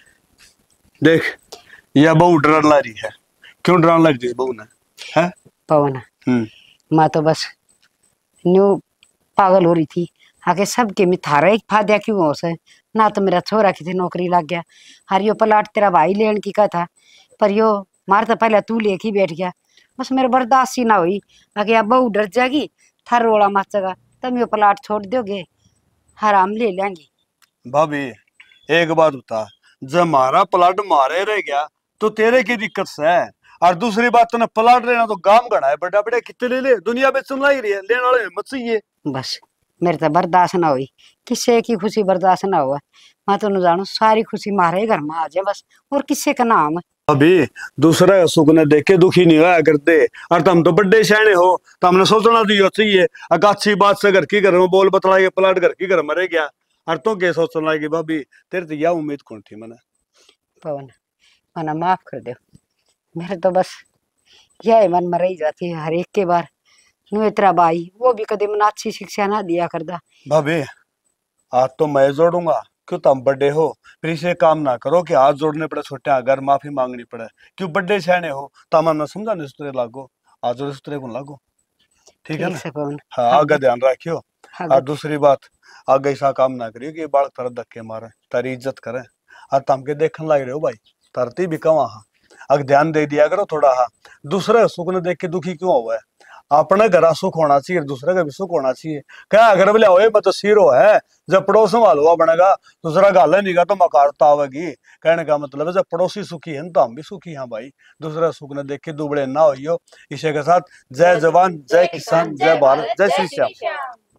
देख यह बहू डरन ला रही है, क्यों डरन लग रही बहू ने है? पवन हम्म मैं तो बस न्यू पागल हो रही थी आगे सबके में थारा एक फायदा क्यों हो से ना तो मेरा छोरा की थी नौकरी लग गया हर यो प्लाट तेरा भाई लेन की का था पर यो मार तो पहले तू लेके ही बैठ गया बस मेरे बर्दाश्त ही ना हुई आगे अब बहू डर जाएगी थार रोड़ा मचेगा तब यो प्लाट छोड़ दोगे हराम ले लेंगी। भाभी एक बात बता, जब हमारा प्लाट मारे रह गया तो तेरे की दिक्कत से है, और दूसरी बात तूने प्लाट लेना तो गांव गड़ा है, बड़ा बड़े कितने ले ले, दुनिया में सुनना ही रही है, लेने वाले हिम्मत चाहिए। बस मेरे तो बर्दाश्त ना हुई किसी की खुशी बर्दाश्त ना हुआ मैं तो न जानू सारी खुशी मारे घर में आ जाए बस और किसी का नाम अभी दूसरा का सुख ने देख के दुखी नहीं होया करते, और तुम तो बड़े शहने हो तो हमने सोचना तो ये चाहिए अगर अच्छी बात से घर की घर में बोल बतलाइए प्लाट घर की घर मरे गया, और तो क्या सोचना लगी भाभी तेरे तो यह उम्मीद कौन थी मैंने। पवन मना माफ कर दो मेरे तो बस यह मन में रही जाती है हर एक के बार नु तेरा भाई वो भी कदम ना अच्छी शिक्षा ना दिया करदा। भाभी आज तो मैं जोड़ूंगा, क्यों तुम बड़े हो फिर इसे काम ना करो कि हाथ जोड़ने पड़े छोटे अगर माफी मांगनी पड़े, क्यों बड़े शहने हो तो हम समझाने सुतरे लागो आज जोड़े सुतरे को लागो, ठीक है ना? से पवन हाँ आगे ध्यान रखियो, आगे। और दूसरी बात आगे ऐसा काम ना करियो कि बालक तारा धक्के मारे, तारी इज्जत करे, और तुम के देखने लग रहे हो भाई तरती भी कवा हाँ अगर ध्यान दे दिया करो थोड़ा। हाँ दूसरे सुख ने देख के दुखी क्यों हुआ है, अपने घर सुख होना चाहिए दूसरे का भी सुख होना चाहिए, क्या अगर बोले ओए मैं तो सीरो है जब पड़ोस में हलवा बनेगा दूसरा गाल नहीं का तो मकारता आवेगी, कहने का मतलब है जब पड़ोसी सुखी है तो हम भी सुखी हैं भाई, दूसरा सुख ने देख के दुबड़े ना होइयो। इसी के साथ जय जवान जय किसान जय भारत जय श्री श्याम।